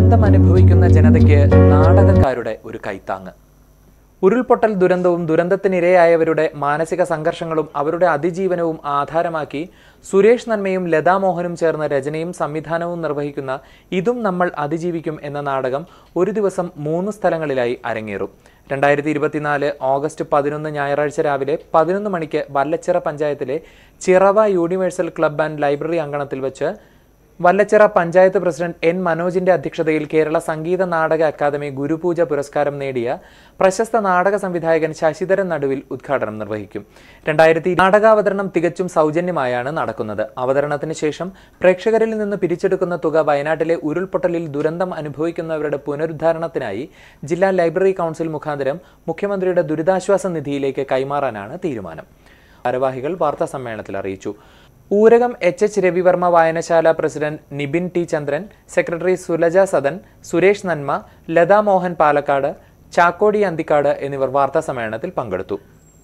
ദുരന്തം അനുഭവിക്കുന്ന ജനതയ്ക്ക് നാടകക്കാരുടെ ഒരു കൈത്താങ്ങ്. ഉരുൾപൊട്ടൽ ദുരന്തവും ദുരന്തത്തിനിരയായവരുടെ മാനസിക സംഘർഷങ്ങളും അവരുടെ അതിജീവനവും ആധാരമാക്കി സുരേഷ് നന്മയും ലതാ മോഹനും ചേർന്ന് രചനയും സംവിധാനവും നിർവഹിക്കുന്ന ഇതും നമ്മൾ അതിജീവിക്കും എന്ന നാടകം ഒരു ദിവസം 3 സ്ഥലങ്ങളിലായി അരങ്ങേറും. 2024 ഓഗസ്റ്റ് 11 ഞായറാഴ്ച രാവിലെ 11 മണിക്ക് വല്ലച്ചിറ പഞ്ചായത്തിലെ ചിറവ യൂണിവേഴ്സൽ ക്ലബ് ആൻഡ് ലൈബ്രറി അങ്കണത്തിൽ വെച്ച് വല്ലച്ചിറ പഞ്ചായത്ത് പ്രസിഡന്റ് എൻ മനോജിന്റെ അധ്യക്ഷതയിൽ കേരള സംഗീത നാടക അക്കാദമി ഗുരുപൂജ പുരസ്കാരം നേടിയ പ്രശസ്ത നാടക സംവിധായകൻ ശശിധരൻ നടുവിൽ ഉദ്ഘാടനം നിർവഹിക്കും. നാടകാവതരണം തികച്ചും സൗജന്യമായാണ് നടക്കുന്നത്. അവതരണത്തിന് ശേഷം പ്രേക്ഷകരിൽ നിന്ന് പിരിച്ചെടുക്കുന്ന തുക വയനാട്ടിലെ ഉരുൾപൊട്ടലിൽ ദുരന്തം അനുഭവിക്കുന്നവരുടെ പുനരുദ്ധാരണത്തിനായി ജില്ലാ ലൈബ്രറി കൗൺസിൽ മുഖാന്തരം മുഖ്യമന്ത്രിയുടെ ദുരിതാശ്വാസ നിധിയിലേക്ക് കൈമാറാനാണ് തീരുമാനം. ഭാരവാഹികൾ വാർത്താ സമ്മേളനത്തിൽ അറിയിച്ചു. ഊരകം എച്ച് രവിവർമ്മ വായനശാല president Nibin T Chandran, secretary Sulaja Sadan, Suresh Nanma, Latha Mohan Palakkad, ചാക്കോടി Anthikad എന്നിവർ വാർത്താ സമ്മേളനത്തിൽ പങ്കെടുത്തു.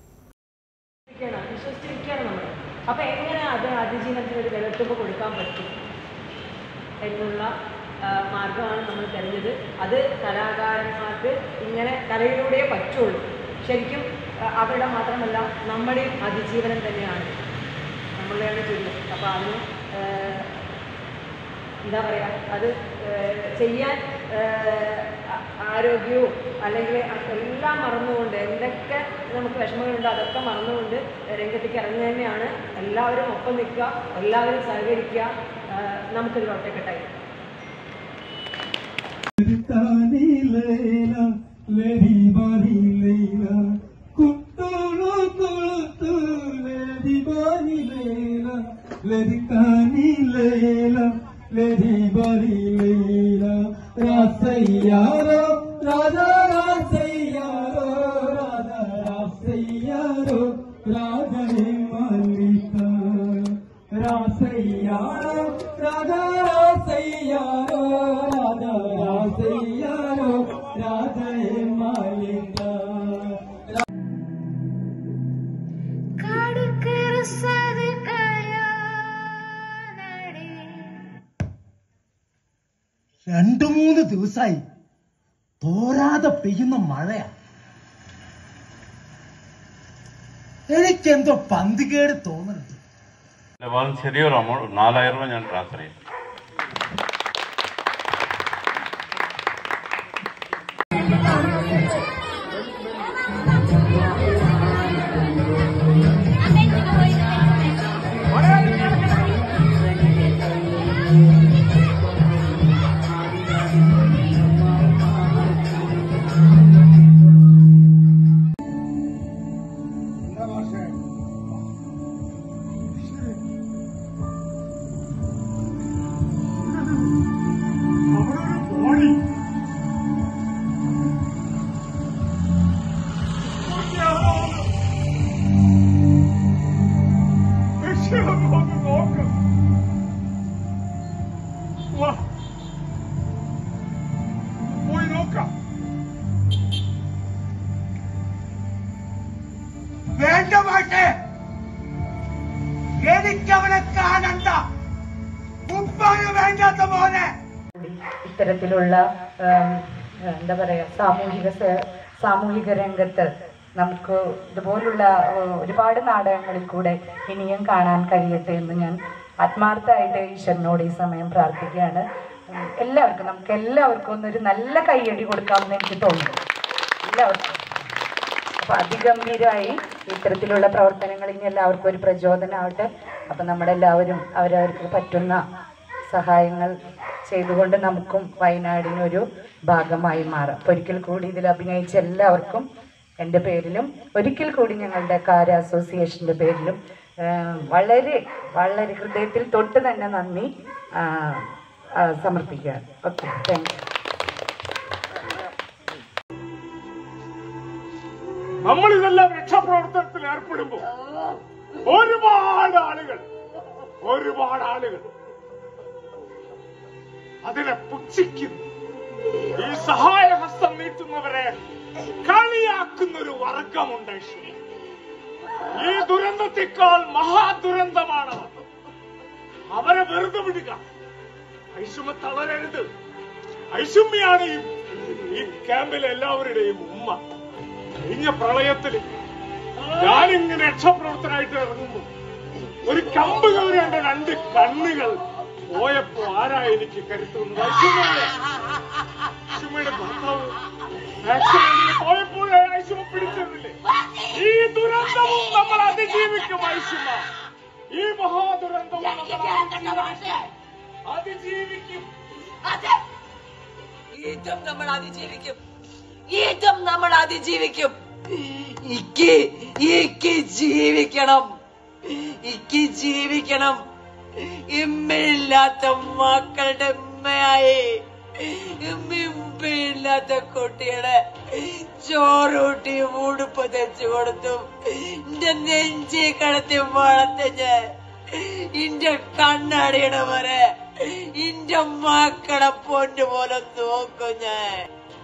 മാർഗമാണ് നമ്മൾ തെരഞ്ഞത്. അത് കലാകാരന്മാർക്ക് ഇങ്ങനെ കലയിലൂടെ പറ്റുള്ളൂ. ശരിക്കും അവരുടെ മാത്രമല്ല നമ്മുടെയും അതിജീവനം തന്നെയാണ്, നമ്മളുടെയാണ് ചൊല്ലും. അപ്പോൾ അതിന് എന്താ പറയുക, അത് ചെയ്യാൻ ആരോഗ്യവും അല്ലെങ്കിൽ എല്ലാം മറന്നുകൊണ്ട്, എന്തൊക്കെ നമുക്ക് വിഷമങ്ങളുണ്ടോ അതൊക്കെ മറന്നുകൊണ്ട് രംഗത്തേക്ക് ഇറങ്ങുക തന്നെയാണ്. എല്ലാവരും ഒപ്പം നിൽക്കുക, എല്ലാവരും സഹകരിക്കുക, നമുക്കൊരു ഒറ്റക്കെട്ടായി. രണ്ടു മൂന്ന് ദിവസമായി തോരാതെ പെയ്യുന്ന മഴയാ. എനിക്കെന്തോ പന്തികേട് തോന്നുന്നുണ്ട്. ചെറിയൊരു അമൗണ്ട് 4000 രൂപ ഞാൻ ട്രാൻസ്ഫർ ചെയ്യും. വേണ്ട മാഷേ, എനിക്കവനെ കാണണ്ട, ഉപ്പാണ് വേണ്ടാത്ത പോലെ. ഇത്തരത്തിലുള്ള എന്താ പറയാ സാമൂഹിക രംഗത്ത് നമുക്ക് ഇതുപോലുള്ള ഒരുപാട് നാടകങ്ങളിൽ കൂടെ ഇനിയും കാണാൻ കഴിയട്ടെ എന്ന് ഞാൻ ആത്മാർത്ഥമായിട്ട് ഈശ്വരനോട് ഈ സമയം പ്രാർത്ഥിക്കുകയാണ്. നമുക്ക് എല്ലാവർക്കും ഒന്നൊരു നല്ല കയ്യടി കൊടുക്കാമെന്ന് എനിക്ക് തോന്നുന്നു, എല്ലാവർക്കും. അപ്പോൾ അതിഗംഭീരമായി ഇത്തരത്തിലുള്ള പ്രവർത്തനങ്ങൾ ഇനി എല്ലാവർക്കും ഒരു പ്രചോദനമാവട്ടെ. അപ്പം നമ്മളെല്ലാവരും അവരവർക്ക് പറ്റുന്ന സഹായങ്ങൾ ചെയ്തുകൊണ്ട് നമുക്കും വയനാടിനൊരു ഭാഗമായി മാറാം. ഒരിക്കൽ കൂടി ഇതിൽ അഭിനയിച്ച എല്ലാവർക്കും എൻ്റെ പേരിലും ഒരിക്കൽ കൂടി ഞങ്ങളുടെ കാര അസോസിയേഷൻ്റെ പേരിലും വളരെ വളരെ ഹൃദയത്തിൽ തൊട്ട് തന്നെ നന്ദി സമർപ്പിക്കുകയാണ്. Okay, thank you. നമ്മളിതെല്ലാം രക്ഷാപ്രവർത്തനത്തിൽ ഏർപ്പെടുമ്പോൾ ഒരുപാട് ആളുകൾ അതിനെ പുച്ഛിക്കുന്നു. ഈ സഹായഹസ്തം നീട്ടുന്നവരെ കളിയാക്കുന്നൊരു വർഗമുണ്ട്. ഈ ദുരന്തത്തെക്കാൾ മഹാദുരന്തമാണ് അവരെ വെറുതെ വിടുക. ഐശുമ തളരരുത്. ഐഷുമ്മയാണ് ഈ ക്യാമ്പിലെ എല്ലാവരുടെയും ഉമ്മ. കഴിഞ്ഞ പ്രളയത്തിൽ ഞാനിങ്ങനെ രക്ഷാപ്രവർത്തനായിട്ട് ഇറങ്ങുമ്പോ ഒരു കമ്പ് കയറി എന്റെ 2 കണ്ണുകൾ പോയപ്പോ ആരാ എനിക്ക് കരുത്തുന്നത്? ഐഷുമ്മയുടെ ഭർത്താവ് ആക്സിഡന്റിൽ പോയപ്പോഴേ ഐഷുമ്മ പിടിച്ചിരുന്നില്ലേ? ഈ ദുരന്തവും നമ്മൾ അതിജീവിക്കും ഐഷുമ്മ. ഈ മഹാദുരന്തവും അതിജീവിക്കും. യുദ്ധം നമ്മൾ അതിജീവിക്കും. യുദ്ധം നമ്മൾ അതിജീവിക്കും. ഇക്ക് ജീവിക്കണം. ഇക്ക് ജീവിക്കണം. ഇമ്മയില്ലാത്ത മക്കളുടെ ഉമ്മയായി ഇമ്മയില്ലാത്ത കുട്ടികളെ ചോറൂട്ടി ഉടുപ്പ് തെച്ചു കൊടുത്തു. എന്റെ നെഞ്ചി കടത്തി വളർത്തഞ്ഞ് ഇന്റെ കണ്ണടിയുടെ വരെ ഇന്റെ മക്കളെ പൊന്നു പോലെ നോക്കും ഞാൻ.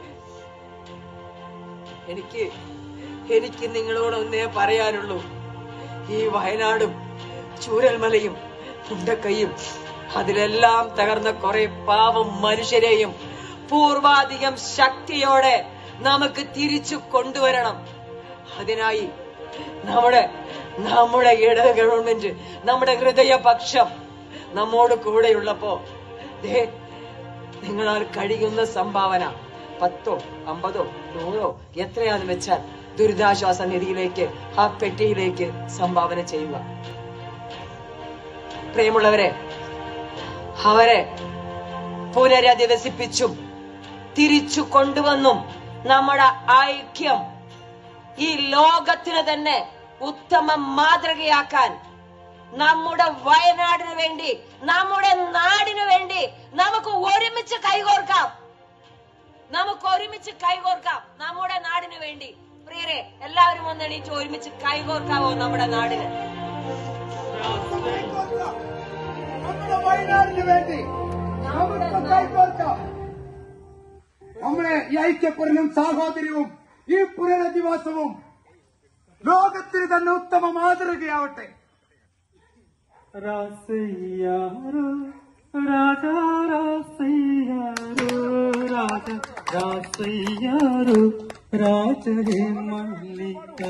എനിക്ക് നിങ്ങളോടൊന്നേ പറയാനുള്ളൂ. ഈ വയനാടും ചൂരൽമലയും മുണ്ടക്കൈയും അതിലെല്ലാം തകർന്ന കുറെ പാവം മനുഷ്യരെയും പൂർവാധികം ശക്തിയോടെ നമുക്ക് തിരിച്ചു കൊണ്ടുവരണം. അതിനായി നമ്മുടെ ഇട ഗവൺമെന്റ്, നമ്മുടെ ഹൃദയപക്ഷം നമ്മോട് കൂടെയുള്ളപ്പോ നിങ്ങളാൽ കഴിയുന്ന സംഭാവന 10, 50, 100 എത്രയാണെന്ന് വെച്ചാൽ ദുരിതാശ്വാസ നിധിയിലേക്ക്, ആ പെട്ടിയിലേക്ക് സംഭാവന ചെയ്യുക. പ്രിയമുള്ളവരെ, അവരെ പുനരധിവസിപ്പിച്ചും തിരിച്ചു കൊണ്ടുവന്നും നമ്മുടെ ഐക്യം ഈ ലോകത്തിന് തന്നെ ഉത്തമ മാതൃകയാക്കാൻ നമ്മുടെ വയനാടിനു വേണ്ടി, നമ്മുടെ നാടിനു വേണ്ടി നമുക്ക് ഒരുമിച്ച് കൈകോർക്കാം. നമ്മുടെ നാടിനു വേണ്ടി. പ്രിയരെ, എല്ലാവരും ഒന്ന് എണീറ്റ് ഒരുമിച്ച് കൈകോർക്കാവോ നമ്മുടെ നാടിന്? നമ്മുടെ വയനാടിന് വേണ്ടി നമുക്ക് കൈകോർക്കാം. നമ്മളെ ഈ ഐക്യപ്പെടലും സാഹോദര്യവും ഈ പുനരധിവാസവും ലോകത്തിന് തന്നെ ഉത്തമ മാതൃകയാവട്ടെ. രാസയ്യാരോ രാജാ രാസയ്യാരോ രാജ രാസയ്യാരോ രാജഹേ മല്ലിക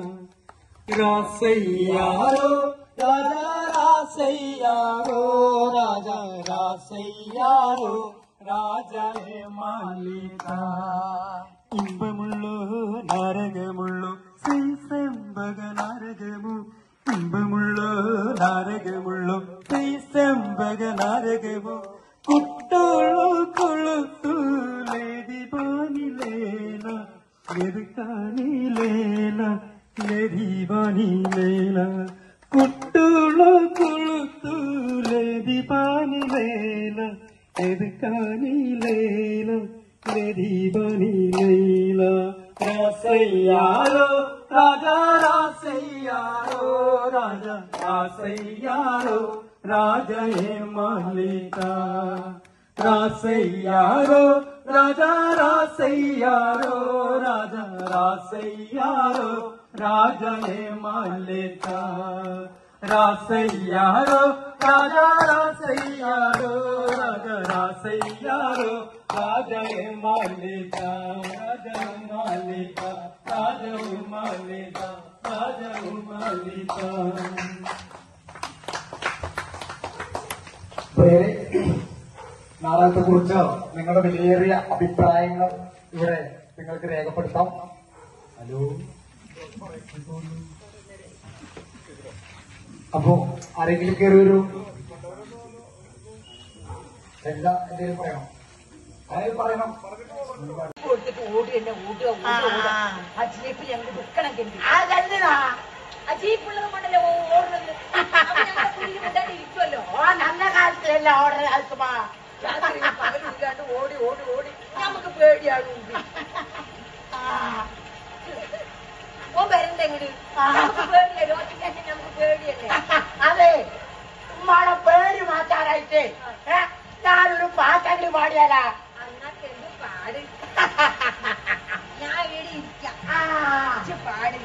രാസയ്യാരോ രാജാ രാസയ്യാരോ രാജ രാസയ്യാരോ രാജഹേ മല്ലിക ഇമ്പമുള്ളോ നരകമുള്ളോ ശ്രീസംഭക നരകമോ ഇമ്പമുള്ളോ നരകമുള്ളോ ശ്രീസംഭക നരകമോ കുട്ടോളോ കൊളുത്തൂലേതി പാനിലേല എതുക്കാനിലേല ലരിവാനിലേല കുട്ടോളോ കൊളുത്തൂലേതി പാനിലേല എതുക്കാനിലേല ലരിവാനിലേല രാസയ്യാരോ രാജാ രാസയ്യാരോ രാജ രാസയ്യാരോ രാജഹേ മല്ലിക രാസയ്യാരോ രാജാ രാസയ്യാരോ രാജ രാസയ്യാരോ രാജഹേ മല്ലിക രാസയ്യാരോ രാജാ രാസയ്യാരോ രാജ രാസയ്യാരോ രാജഹേ മല്ലിക രാജഹേ മല്ലിക രാജഹേ മല്ലിക രാജഹേ മല്ലിക. നാടകത്തെ കുറിച്ച് നിങ്ങളുടെ വിലയേറിയ അഭിപ്രായങ്ങൾ ഇവിടെ നിങ്ങൾക്ക് രേഖപ്പെടുത്താം. ഹലോ, അപ്പോ ആരെങ്കിലും കയറി വരൂ. എന്താ എന്തെങ്കിലും പറയണം? ആരെങ്കിലും പറയണം. കൊടുത്തിട്ട് ഓടി എന്നെ ഓടുക. ആ ജീപ്പ് ഞങ്ങൾ വിൽക്കണമെങ്കിൽ ആ ജീപ്പുള്ളത് കൊണ്ടല്ലേ ഓടുന്നത്. ഇരിക്കുമല്ലോ. നല്ല കാലത്തിലല്ല ഓടുന്ന കാലത്തുമാ പകലില്ലാണ്ട് ഓടി ഓടി ഓടി നമുക്ക് പേടിയാണ്. ഓ വരണ്ട എങ്ങോട്ട് നമുക്ക് പേടിയല്ലേ? ഒറ്റയ്ക്ക് നമുക്ക് പേടിയല്ലേ? അതെ, ഉമ്മാടെ പേടി മാറ്റാനായിട്ട് ഞാനൊരു പാട്ടങ്ങ് പാടിയാലാ. അന്നത്തെ എന്ത് പാട്. ഞാൻ ഇവിടെ ഇരിക്കാം. പാട്.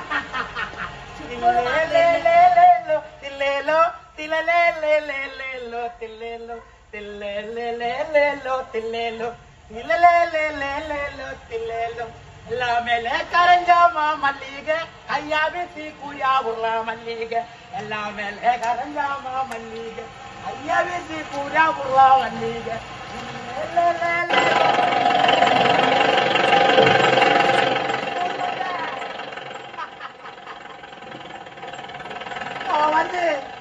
തില്ലേലോ തില്ലേലോ തില്ലേലോ തില്ലേലോ തില്ലേലോ തില്ലേലോ எல்லாமே கரஞ்சாமா மல்லிகை ஐயா வீசி கூயா உருளா மல்லிகை எல்லாமே கரஞ்சாமா மல்லிகை ஐயா வீசி கூயா உருளா மல்லிகை வந்து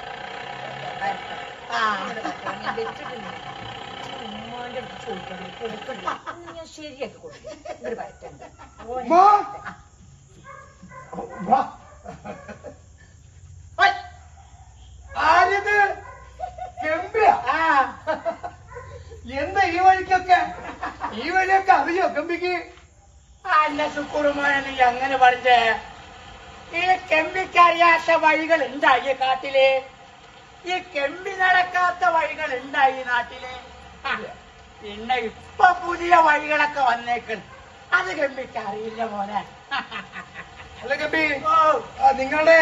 ശരിയാക്കി കൊടുക്കും. ആരിത് ഗംഭീര എന്താ ഈ വഴിക്കൊക്കെ അറിയോ ഗംഭിക്ക്? അല്ല സുക്കുറുമോനെ നീ അങ്ങനെ പറഞ്ഞേ. ഈ കെമ്പിക്ക് അറിയാത്ത വഴികൾ ഉണ്ടായി കാട്ടില്, ഈ കെമ്പി നടക്കാത്ത വഴികൾ ഉണ്ടായി നാട്ടില്. പിന്നെ ഇപ്പൊ പുതിയ വഴികളൊക്കെ വന്നേക്കണം, അത് കെമ്പിക്ക് അറിയില്ല മോനെ. അല്ല ഗംഭി, നിങ്ങളുടെ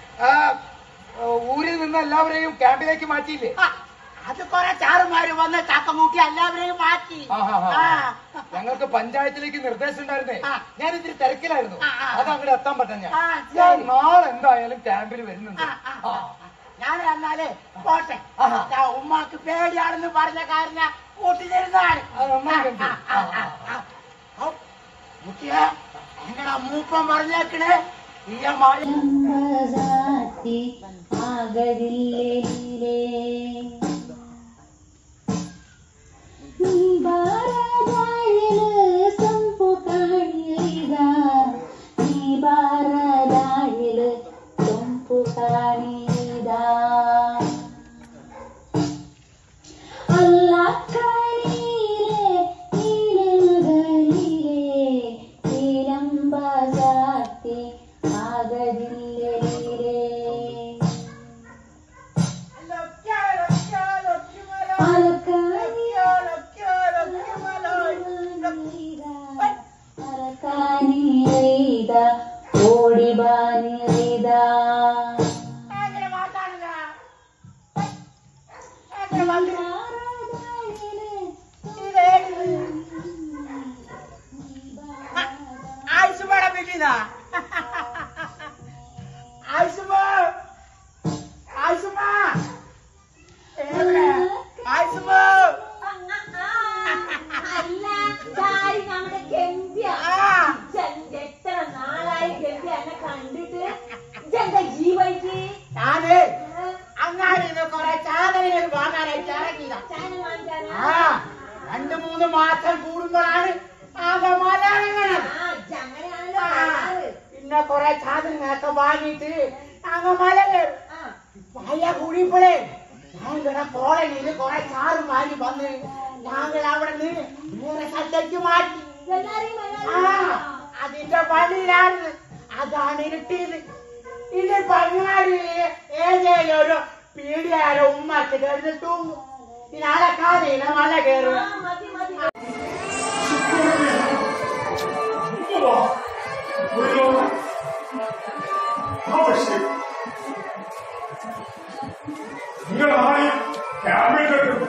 ഊരിൽ നിന്ന് എല്ലാവരെയും ക്യാമ്പിലേക്ക് മാറ്റിയില്ലേ? അത് കുറെ ചാറുമാര് വന്ന് ചാക്കമൂക്കി എല്ലാവരെയും മാറ്റി. ഞങ്ങൾക്ക് പഞ്ചായത്തിലേക്ക് നിർദ്ദേശം ഉണ്ടായിരുന്നേ. ഞാൻ ഇതിരി തിരക്കിലായിരുന്നു, അത് അങ്ങോട്ട് എത്താൻ പറ്റാൻ ഞാൻ നാളെ എന്തായാലും ക്യാമ്പിൽ വരുന്നുണ്ട്. ഞാൻ എന്നാലേ പോട്ടെ. ഉമ്മാക്ക് പേടിയാണെന്ന് പറഞ്ഞ കാരണം കൂട്ടിലിരുന്നാണ്. എങ്ങടാ മൂപ്പം പറഞ്ഞേക്കണേ ഈ അങ്ങാടിന്ന് കുറെ ചാനലുകൾ വാങ്ങാനായിട്ട് ഇറങ്ങിയതാ. 2-3 മാസം കൂടുമ്പോഴാണ് പിന്നെ കുറെ സാധനങ്ങളൊക്കെ വാങ്ങിയിട്ട് മല കയറും. മല കൂടിയപ്പോഴേ ഞങ്ങളുടെ കോളനിയിൽ കുറെ ചാറും വാങ്ങി വന്ന് ഞങ്ങൾ അവിടെ നിന്ന് വേറെ സ്ഥലത്തേക്ക് മാറ്റി. അതിന്റെ പണിയിലാണ്, അതാണ് ഇരുട്ടിയത്. ഇത് പങ്ങാടിയില് ഏതേലും ഒരു പീടിയാരോ ഉമ്മക്ക് കരുതിട്ടും നാളെ കാലയില മല കയറുക. നിങ്ങളുടെ നാളെ ക്യാമ്പിൽ കേട്ടു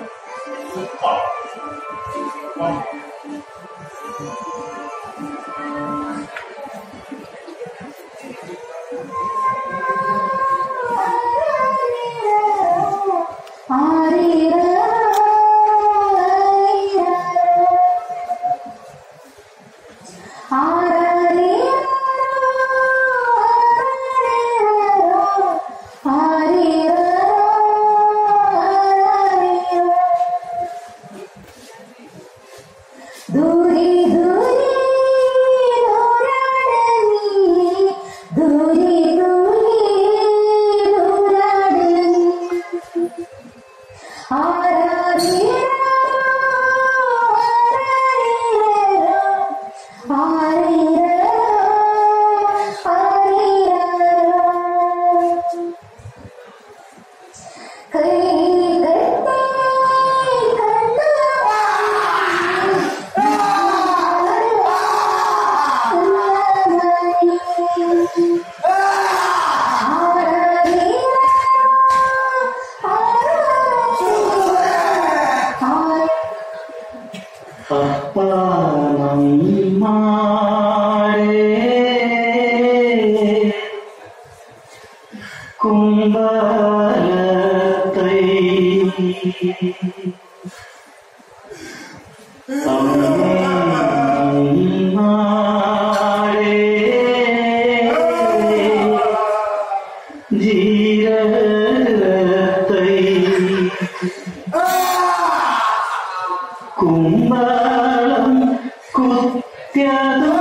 കുമ്പളം കുത്യതും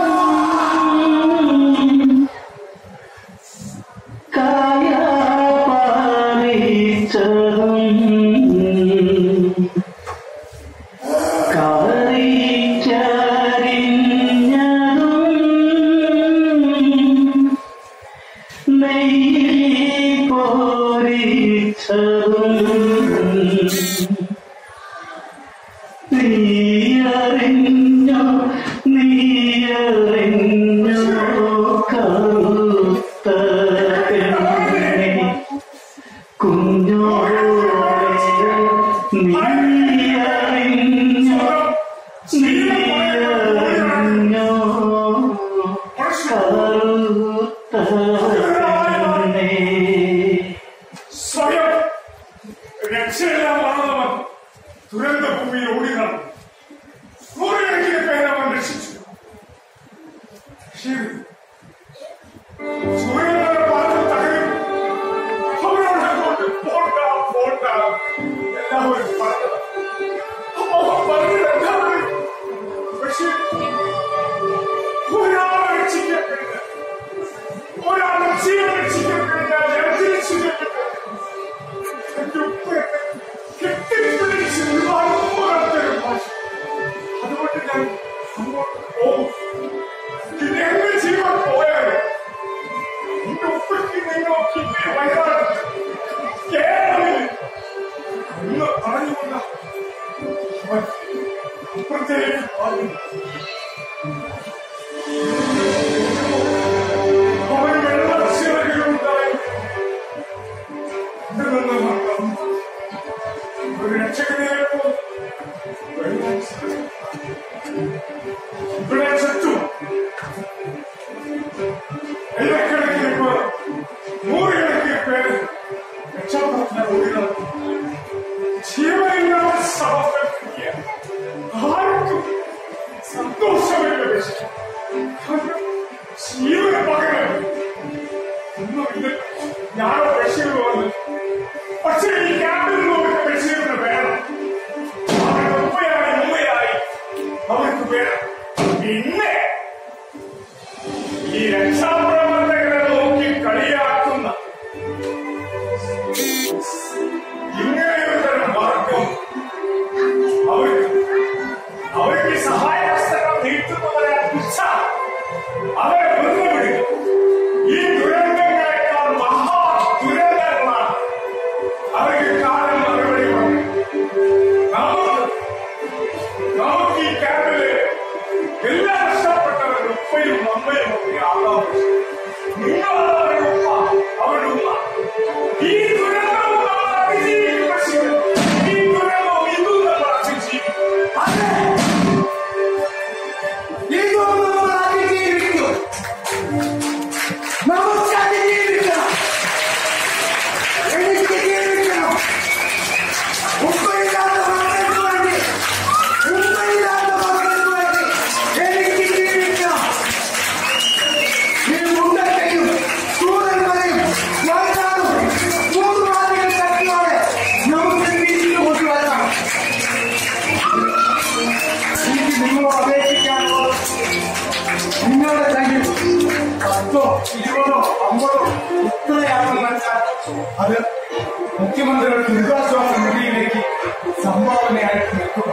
അത് മുഖ്യമന്ത്രിയുടെ ദുരിതാശ്വാസ നിധിയിലേക്ക് സംഭാവനയായിട്ട് നിൽക്കുക.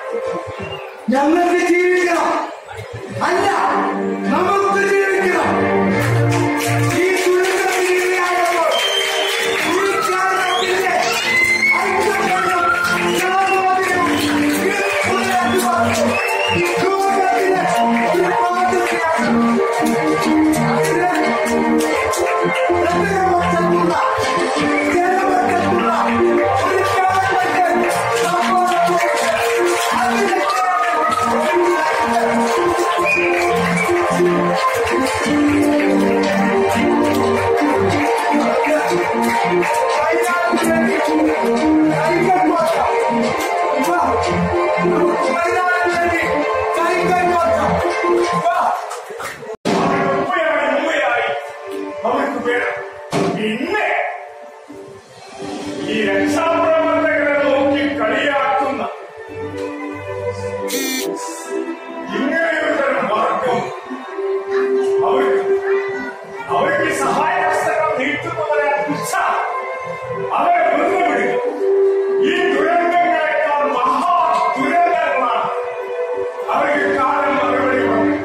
ഞങ്ങൾക്ക് ജീവിക്കണം, അല്ല നമുക്ക് ജീവിക്കണം. ഈ ദുരിതത്തിനിരയായപ്പോൾ ഈ കേരളത്തിന്റെ ഐക്യപ്പെടലും ജനാധിപത്യവും വേണം. പിന്നെ ഈ രക്ഷാപ്രവർത്തകരെ നോക്കി കളിയാക്കുന്ന ഇങ്ങനെയൊരു മാർഗം അവർക്ക് സഹായ ഹസ്തങ്ങൾ നീട്ടുന്നവരെ അവരെ വെറുതെ ഈ ദുരന്തങ്ങളെക്കാൾ മഹാ ദുരന്തങ്ങളാണ് അവർക്ക് കാലം മറുപടി പറഞ്ഞു.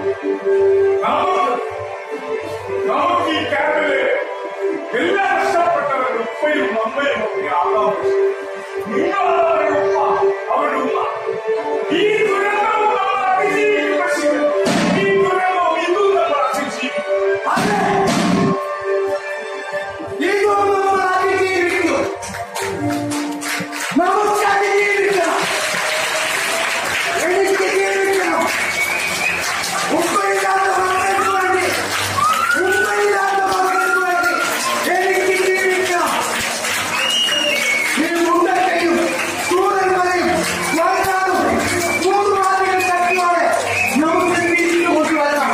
നമുക്ക് ഈ ക്യാമ്പില് എല്ലാ നഷ്ടപ്പെട്ടവരുടെ ഉപ്പയും അമ്മയും ഒക്കെ ആകാം. നിങ്ങളവരുടെ ഉപ്പ അവരുടെ ഉമ്മ. ഈ ദുരന്തവും നമ്മൾ അതിജീവിക്കും. പക്ഷേ ഈ ദുരന്തവും ഇന്നും നമ്മൾ അതിജീവിക്കും. ഇന്നും നമ്മൾ അതിജീവിക്കും. നമുക്ക് അതിജീവിക്കണം. എനിക്ക് ജീവിക്കണം. ഉപ്പയില്ലാത്ത മക്കൾക്ക് വേണ്ടി, ഉമ്മയില്ലാത്ത മക്കൾക്ക് വേണ്ടി എനിക്ക് ജീവിക്കണം. ഈ മുണ്ടക്കയും ചൂരന്മലയും വയനാടും മൂന്ന് വാദികൾ തട്ടിയോടെ നമുക്ക് തിരിച്ചു കൊണ്ടുവരണം.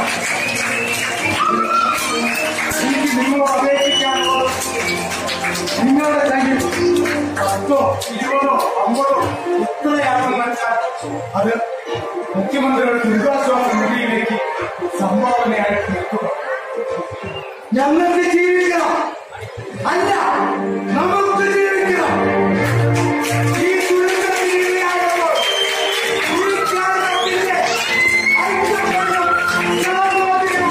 എനിക്ക് നിങ്ങളോട് അപേക്ഷിക്കാനുള്ളത് നിങ്ങളുടെ കയ്യിൽ 10, 20, 50 ഇത്രയാണെന്ന് വെച്ചാൽ അത് മുഖ്യമന്ത്രിയുടെ ദുരിതാശ്വാസ നിധിയിലേക്ക് സംഭാവനയായിട്ട് നിൽക്കുക. ഞങ്ങൾക്ക് ജീവിക്കണം. അല്ല, നമുക്ക് ജീവിക്കണം. ഈ ദുരിതത്തിനിരയായപ്പോൾ ഈ കേരളത്തിന്റെ ഐക്യപ്പെടും ജനാധിപത്യം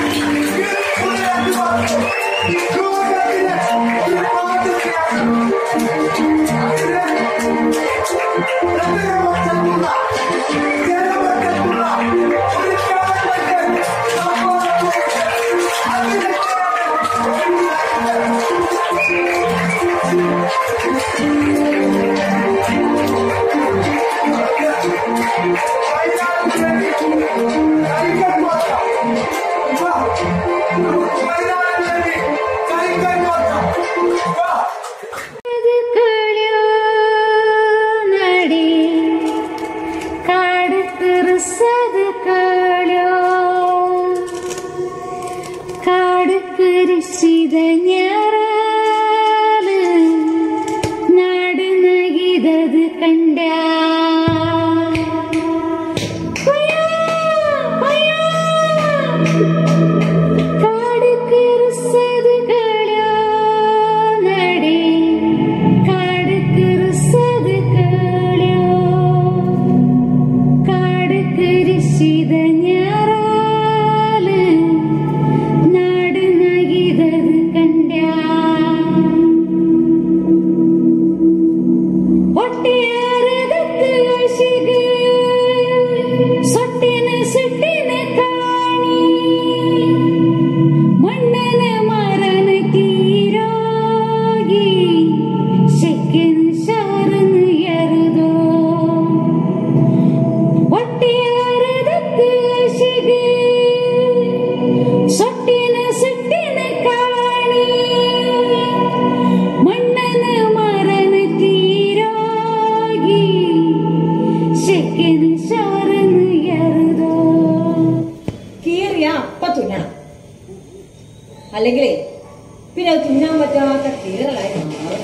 അല്ലെങ്കിലേ പിന്നെ അത് തിന്നാൻ പറ്റാത്ത കീറലായി മാറും.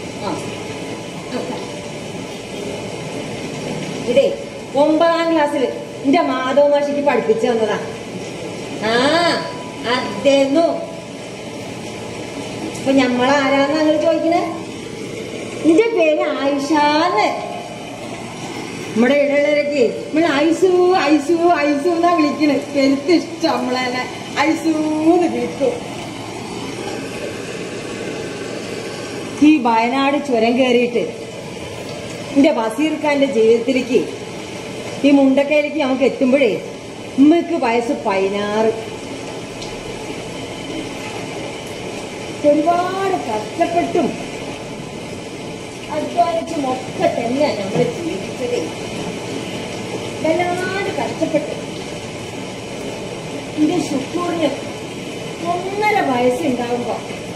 ഇതേ 9ാം ക്ലാസ്സിൽ എന്റെ മാധവ മാഷിക്ക് പഠിപ്പിച്ചു തന്നതാ. അതേന്നു. ഇപ്പൊ ഞമ്മളാരാന്ന് ഞങ്ങൾ ചോദിക്കണേ? എന്റെ പേര് ആയിഷാന്ന്. നമ്മുടെ ഇടയിലൊക്കെ നമ്മൾ ഐസു ഐസു ഐസു എന്നാ വിളിക്കണ്. എനിക്ക് ഇഷ്ടം നമ്മളെന്നെ ഐസൂന്ന് വിളിക്കും. ഈ വയനാട് ചുരം കയറിയിട്ട് എന്റെ ബസീർ ഖാന്റെ ജീവിതത്തിലേക്ക് ഈ മുണ്ടക്കയിലേക്ക് നമുക്ക് എത്തുമ്പോഴേ ഉമ്മക്ക് വയസ്സ് 16. ഒരുപാട് കഷ്ടപ്പെട്ടും അധ്വാനിച്ചും ഒക്കെ തന്നെയാണ് നമ്മൾ ജീവിച്ചത്. വല്ലാണ്ട് കഷ്ടപ്പെട്ടു. എന്റെ ശുക്കൂറിന് 1.5 വയസ്സുണ്ടാകുമ്പോ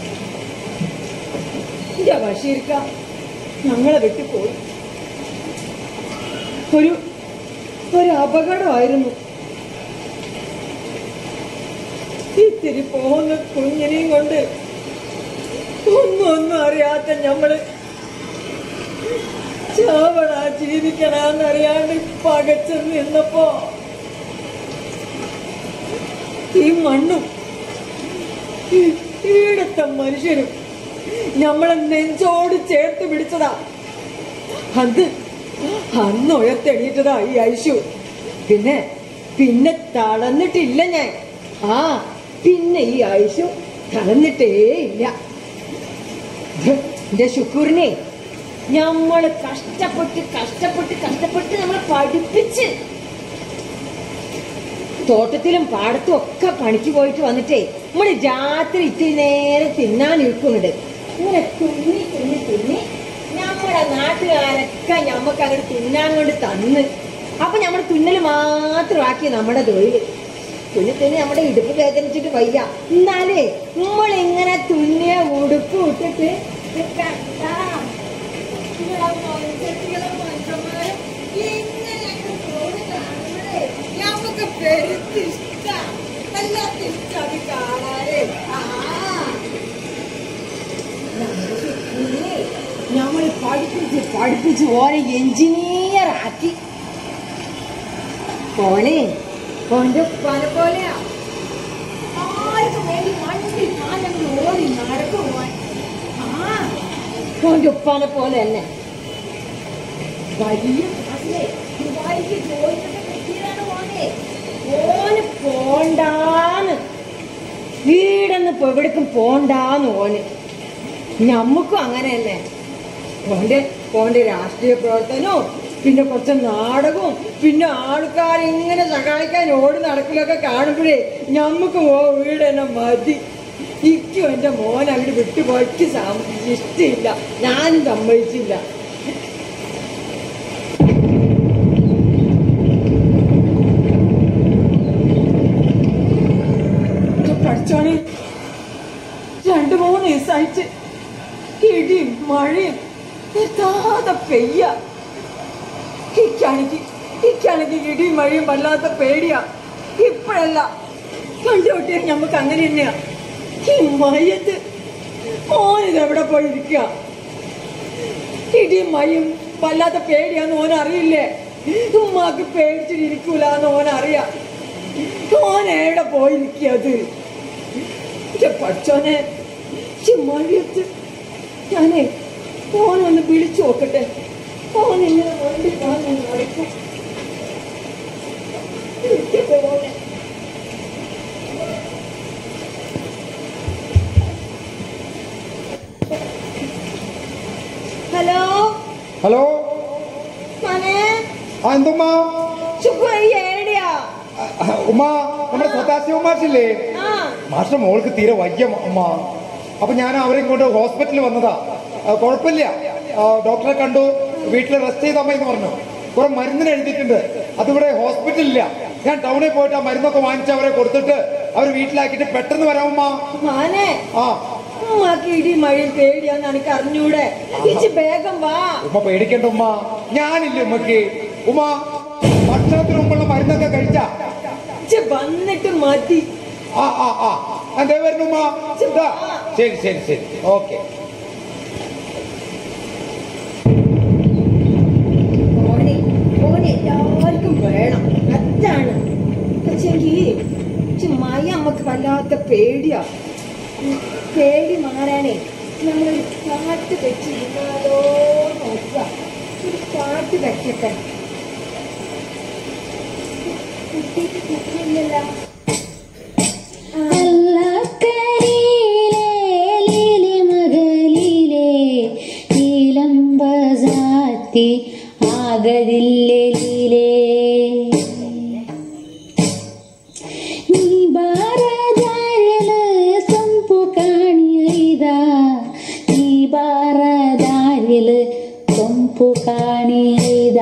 എന്റെ ബഷീർക്ക ഞങ്ങളെ വിട്ടുപോയി. ഒരു അപകടമായിരുന്നു. ഇത്തിരി പോകുന്ന കുഞ്ഞിനെയും കൊണ്ട് ഒന്നും അറിയാത്ത ഞമ്മള് ചാവണ ജീവിക്കണമെന്നറിയാണ്ട് പകച്ചു നിന്നപ്പോ ഈ മണ്ണും ഈടത്തെ മനുഷ്യനും നമ്മളെ നെഞ്ചോട് ചേർത്ത് പിടിച്ചതാ. അന്ന് ഉയർത്തെണീറ്റതാ ഈ ഐശു. പിന്നെ തളർന്നിട്ടില്ല ഞാൻ. പിന്നെ ഈ ഐശു തളർന്നിട്ടേ ഇല്ല. എന്റെ ശുക്കൂറിനെ നമ്മള് കഷ്ടപ്പെട്ട് നമ്മളെ പഠിപ്പിച്ച് തോട്ടത്തിലും പാടത്തും ഒക്കെ പണിക്ക് പോയിട്ട് വന്നിട്ടേ നമ്മള് രാത്രി ഇത്തിരി നേരം തിന്നാൻ ഇരിക്കുന്നുണ്ട്. ഇങ്ങനെ തുന്നി നമ്മുടെ നാട്ടുകാരൊക്കെ ഞമ്മക്ക് അങ്ങോട്ട് തിന്നാൻ കൊണ്ട് തന്ന്. അപ്പൊ നമ്മള് തുന്നല് മാത്രമാക്കി നമ്മുടെ തൊഴില്. തുന്നി നമ്മുടെ ഇടുപ്പ് വേദനിച്ചിട്ട് വയ്യ. എന്നാലേ നമ്മളിങ്ങനെ തുന്നിയ ഉടുപ്പ് ഇട്ടിട്ട് ഞമ്മക്ക് പെരുത്തിഷ്ട വല്ലാത്ത ഇഷ്ട അത് കാണാനേ. ഞമ്മള് പഠിപ്പിച്ച് ഓനെ എഞ്ചിനീയർ ആക്കി. ഓന്റെ പല പോലെയാ ആർക്കും വേണ്ടി വണ്ടി കാലങ്ങൾ ഓടി നടക്കും. ഓന്റെ ഉപ്പാനെ പോലെ തന്നെ വലിയ ഓന് പോണ്ടാന്ന് വീടെന്ന് എവിടേക്കും പോണ്ടാന്ന് ഓന്. ഞമ്മക്കും അങ്ങനെ തന്നെ. ഓന്റെ രാഷ്ട്രീയ പ്രവർത്തനവും പിന്നെ കുറച്ച് നാടകവും പിന്നെ ആൾക്കാരിങ്ങനെ സഹായിക്കാൻ ഓടി നടക്കലൊക്കെ കാണുമ്പോഴേ ഞമ്മക്ക് വീട് തന്നെ മതി. ഇക്കും എന്റെ മോൻ അങ്ങോട്ട് വിട്ടുപോയിട്ട് ഇഷ്ടമില്ല. ഞാനും സമ്മതിച്ചില്ല. പഠിച്ചോണേ 2-3 ദിവസമായിട്ട് ഇടിയും മഴയും നിർത്താതെ പെയ്യ. ഇക്കാണെങ്കിൽ ഇടിയും മഴയും വല്ലാത്ത പേടിയാ. ഇപ്പഴല്ല കണ്ടുകൊട്ടിയാ ഞമ്മക്ക് അങ്ങനെ തന്നെയാ. ഈ മയത്ത് ഓനിതെവിടെ പോയിരിക്കുക. ഇടിയും മഴയും വല്ലാത്ത പേടിയാന്ന് ഓനറിയില്ലേ. ഉമ്മാക്ക് പേടിച്ചിട്ടിരിക്കൂലെന്ന് ഓനറിയാം. ഓനെവിടെ പോയിരിക്കത്. പഠിച്ചോനെ മഴയത്ത് ഞാനേ ഓനൊന്ന് വിളിച്ചു നോക്കട്ടെ. ഓനിങ്ങനെ വണ്ടി കാണാൻ നടക്കും. ഹലോ ഹലോ മനെ എന്തുമ്മാ ഏടിയാ ഉമ്മ? നമ്മുടെ സദാശിവ മാഷില്ലേ, മാഷിന്റെ മോൾക്ക് തീരെ വയ്യ ഉമ്മ. അപ്പൊ ഞാൻ അവരെയും കൊണ്ട് ഹോസ്പിറ്റലിൽ വന്നതാ. കുഴപ്പമില്ല, ഡോക്ടറെ കണ്ടു, വീട്ടിൽ റെസ്റ്റ് ചെയ്താൽ മതി എന്ന് പറഞ്ഞു. കുറെ മരുന്നിന് എഴുതിയിട്ടുണ്ട്, അതിവിടെ ഹോസ്പിറ്റലില്ല. ഞാൻ ടൗണിൽ പോയിട്ട് ആ മരുന്നൊക്കെ വാങ്ങിച്ച് അവരെ കൊടുത്തിട്ട് അവർ വീട്ടിലാക്കിയിട്ട് പെട്ടെന്ന് വരാം ഉമ്മ. ഇടി മഴയും പേടിയാന്ന് എനിക്ക് അറിഞ്ഞൂടെ. വേഗം വാ. ഉമ്മ പേടിക്കണ്ട ഉമ്മ, ഞാനില്ല ഉമ്മക്ക്. ഉമ്മ ഭക്ഷണത്തിന് മുമ്പുള്ള മരുന്നൊക്കെ കഴിച്ചാ വന്നിട്ട് മതി. എന്തേ വരുന്നു ഉമ്മ? ശരി ശരി ശരി, ഓക്കെ. എല്ലാവർക്കും വേണം, അതാണ്. പക്ഷെങ്കിൽ മഴ നമ്മക്ക് വല്ലാത്ത പേടിയാ. പേടി മാറാനേ നമ്മളൊരു പാട്ട് വെച്ചിരുന്നാലോ നോക്കുക. ഒരു പാട്ട് വെക്കട്ടെ. കുട്ടിക്ക് കുട്ടിയില്ലല്ലോ. ಆಗದಿಲ್ಲೇ ನೀ ಬಾರದಾರಲ ಸೊಂಪು ಕಾಣಿದ, ನೀ ಬಾರದಾರಲ ಸೊಂಪು ಕಾಣಿದ.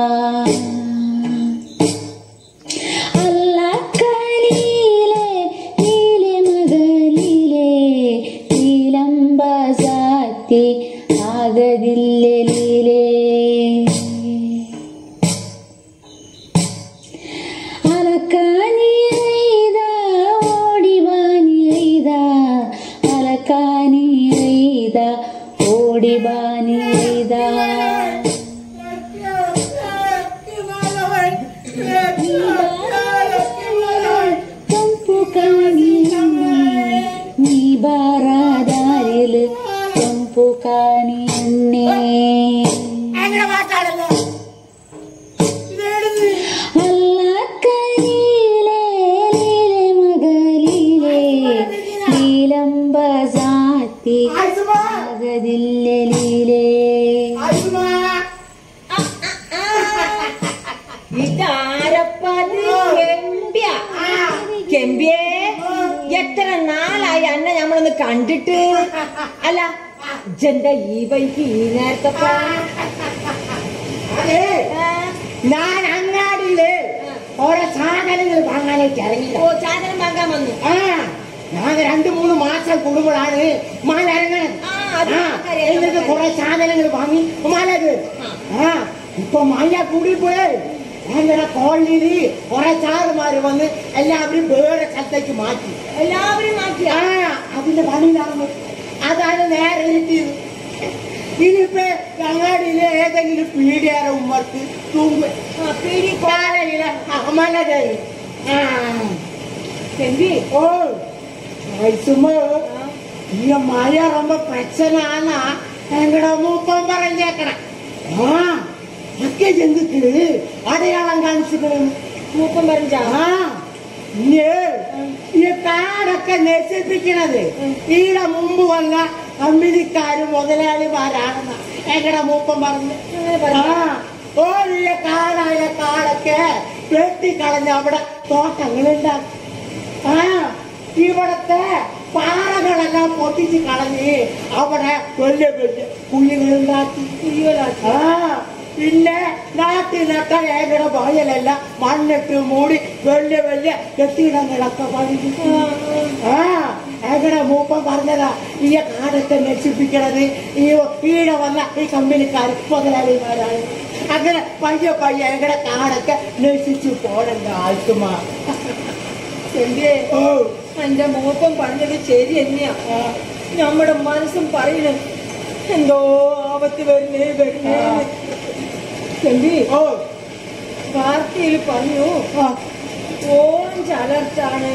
ಅಲ್ಲ ಕಲೀಲೆ ನೀಲೆ ಮಗಲೀಲೆ ನೀಲಂಬ ಜಾತಿ ಆಗದಿಲ್ಲೇ ಲೀಲೆ. ಅಲಕಾನಿ ರೈದ നീതാ ഓടിബാനിതാ തൊമ്പു കാണി നീ ബാറാദാരില് തൊമ്പു കാണി അല്ലക്കനീലേ ലീലെ മകലീലേ ലീലംബസാത്തി ആഗതില്ലേ ലീലേ ഇതാരപ്പത് കെമ്പിയേ എത്ര നാളായി അന്നെ നമ്മളൊന്ന് കണ്ടിട്ട്. അല്ല ഇജെന്താ ഈ വൈക്ക് ഈ നേരത്തൊക്കെ? ഞാൻ അങ്ങാടിയില് ഓരോ സാധനങ്ങൾ വാങ്ങാനായിട്ട് ഇറങ്ങില്ല. ഓ, സാധനം വാങ്ങാൻ വന്നു. ഞാൻ 2-3 മാസം കൂടുമ്പോഴാണ് മല ഇറങ്ങണത്. എന്നിട്ട് കുറെ സാധനങ്ങൾ വാങ്ങി മല ഇപ്പൊ മല കൂടിപ്പോയേ ഞങ്ങളുടെ കോളനിയില് കുറെ സാറുമാര് വന്ന് എല്ലാവരും വേറെ സ്ഥലത്തേക്ക് മാറ്റി. എല്ലാവരും മാറ്റി. അതിന്റെ പണിയിലാണ്. അതാണ് നേരെ കിട്ടിയത്. ഇനിയിപ്പോ അങ്ങാടിയിലെ ഏതെങ്കിലും പീടിയാറെ ഉമ്മർക്ക് തൂങ്ങ് പീടി കോലയില മല കയറി. ഓ சும்மா இங்க மழை ரொம்ப பிரச்சனை ஆனா எங்கட மூப்பம் പറഞ്ഞേക്കണം. ഒക്കെ ജന്തുക്കള് അടയാളം കാണിച്ചിക്കണം. മൂപ്പം പറഞ്ഞാ ഈ കാടൊക്കെ നശിപ്പിക്കണത് ഈടെ മുമ്പ് വന്ന കമ്പനിക്കാര് മുതലാളിമാരാണെന്ന എങ്ങടെ മൂപ്പം പറഞ്ഞു. ഓരോ കാടായ കാടൊക്കെ വെട്ടിക്കളഞ്ഞ് അവിടെ തോട്ടങ്ങളുണ്ടാക്കും. ഇവിടത്തെ പാറകളെല്ലാം പൊട്ടിച്ച് കളഞ്ഞ് അവിടെ വലിയ വലിയ കുഴികളുണ്ടാക്കി. പിന്നെ നാട്ടിലൊക്കെ ഏകട വയലെല്ലാം മണ്ണിട്ട് മൂടി വലിയ വലിയ കെട്ടിടങ്ങളൊക്കെ പണിഞ്ഞു. ഏകട മൂപ്പം പറഞ്ഞതാ ഈ കാടൊക്കെ നശിപ്പിക്കണത് ഈടെ വന്ന ഈ കമ്പനിക്കാർ മുതലാളിമാരാണ്. അങ്ങനെ പയ്യെ പയ്യെ ഏകട കാടൊക്കെ നശിച്ചു പോകണ്ട ആൾക്കുമാ. എന്റെ മൂപ്പം പറഞ്ഞത് ശരി തന്നെയാ. നമ്മുടെ മനസ്സും പറയണ എന്തോ ആപത്ത് വരുന്നേ വാർത്തയിൽ പറഞ്ഞു ഓറഞ്ച് അലർട്ടാണ്.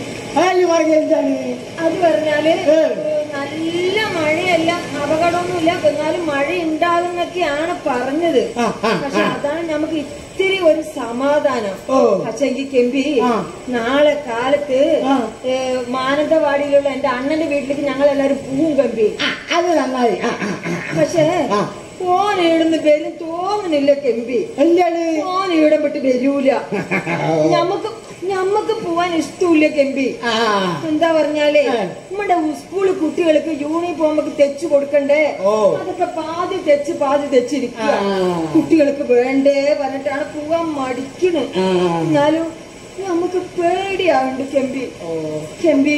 അത് പറഞ്ഞാല് നല്ല മഴയല്ല, അപകടമൊന്നുമില്ല, എന്നാലും മഴ ഉണ്ടാകുന്നൊക്കെയാണ് പറഞ്ഞത്. പക്ഷെ അതാണ് നമുക്ക് ഇത്തിരി ഒരു സമാധാനം. പക്ഷെ ഈ കെമ്പി നാളെ കാലത്ത് മാനന്തവാടിയിലുള്ള എന്റെ അണ്ണന്റെ വീട്ടിലേക്ക് ഞങ്ങൾ എല്ലാരും പോവും കെമ്പി. അത് നന്നായി. പക്ഷേ ഓൻ ഇവിടുന്ന് വരും തോന്നുന്നില്ല കെമ്പി. ഓൻ ഇവിടം വിട്ട് വരൂല. ഞമ്മക്ക് പോവാൻ ഇഷ്ടമില്ല കെമ്പി. എന്താ പറഞ്ഞാലേ നമ്മുടെ സ്കൂള് കുട്ടികൾക്ക് യൂണിഫോം ഒക്കെ തെച്ചു കൊടുക്കണ്ടേ, അതൊക്കെ പാതി തെച്ചിരിക്കുക. കുട്ടികൾക്ക് വേണ്ടേ പറഞ്ഞിട്ടാണ് പോവാൻ മടിക്കണ്. എന്നാലും നമുക്ക് പേടിയാവുണ്ട് കെമ്പി.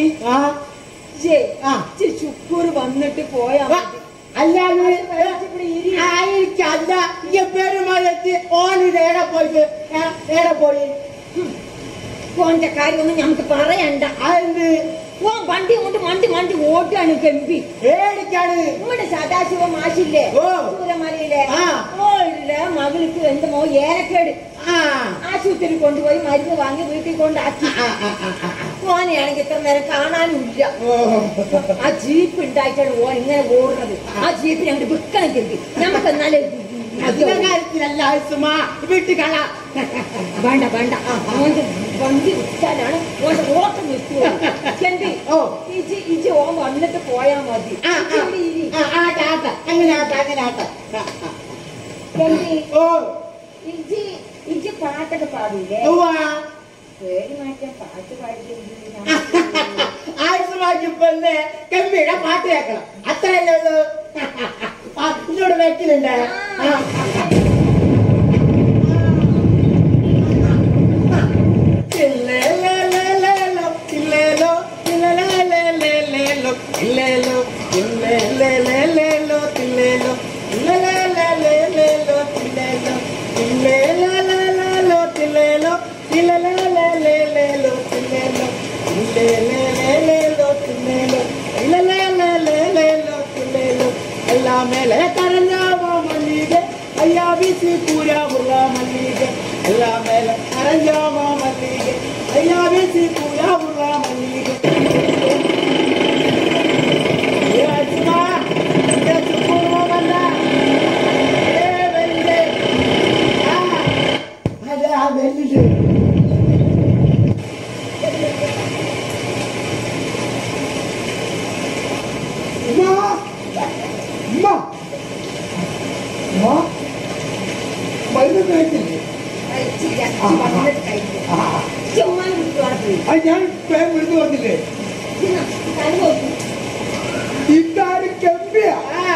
ചുക്കൂർ വന്നിട്ട് പോയാ അല്ലാതെ പെരുമാളെത്തി ഓനിത് ഏടെ പോയി ഓന്റെ കാര്യമൊന്നും ഞമ്മക്ക് പറയണ്ട. ഓൻ വണ്ടി കൊണ്ട് മണ്ടി ഓട്ടാണ് കെമ്പി. പേടിക്കാണ്. നമ്മുടെ സദാശിവ മാഷില്ലേ സൂരമലയിലെ ഓളുടെ മകൾക്ക് എന്തോ ഏലക്കേട് ആശുപത്രി കൊണ്ടുപോയി മരുന്ന് വാങ്ങി വീട്ടിൽ കൊണ്ടാക്കി. ഓനെയാണെങ്കിൽ ഇത്ര നേരം കാണാനും ഇല്ല. ആ ജീപ്പ് ഉണ്ടായിട്ടാണ് ഓൻ ഇങ്ങനെ ഓടുന്നത്. ആ ജീപ്പിന് അങ്ങോട്ട് വിൽക്കണം കെമ്പി. നമുക്ക് എന്നാലേ കാര്യത്തിലല്ല വീട്ടുകള വേണ്ട ഓന്റെ വണ്ടി വിറ്റാലാണ് ഓന്റെ ഓട്ടം നിർത്തുള്ളൂ. കെമ്പി ഇജി ഓൻ വന്നിട്ട് പോയാ മതി. ഇജി പാട്ടൊക്കെ പാടില്ലേ? പേര് മാറ്റാൻ പാട്ട് പാടില്ലേ? ഗംഭീര പാട്ട് കേൾക്കണം. അത്രയല്ലേ ഉള്ളൂ. ഇതോട് വെക്കലുണ്ട്. மேலே கரஞ்சாவா மல்லிகை ஐயா வீசி பூரா புறா மல்லிகை எல்லாம் மேலே கரஞ்சாவா மல்லிகை ஐயா வீசி பூரா புறா மல்லிகை ഞാൻ വേഗം വിളിച്ചു പറഞ്ഞില്ലേ ഇതാരും കമ്പിയ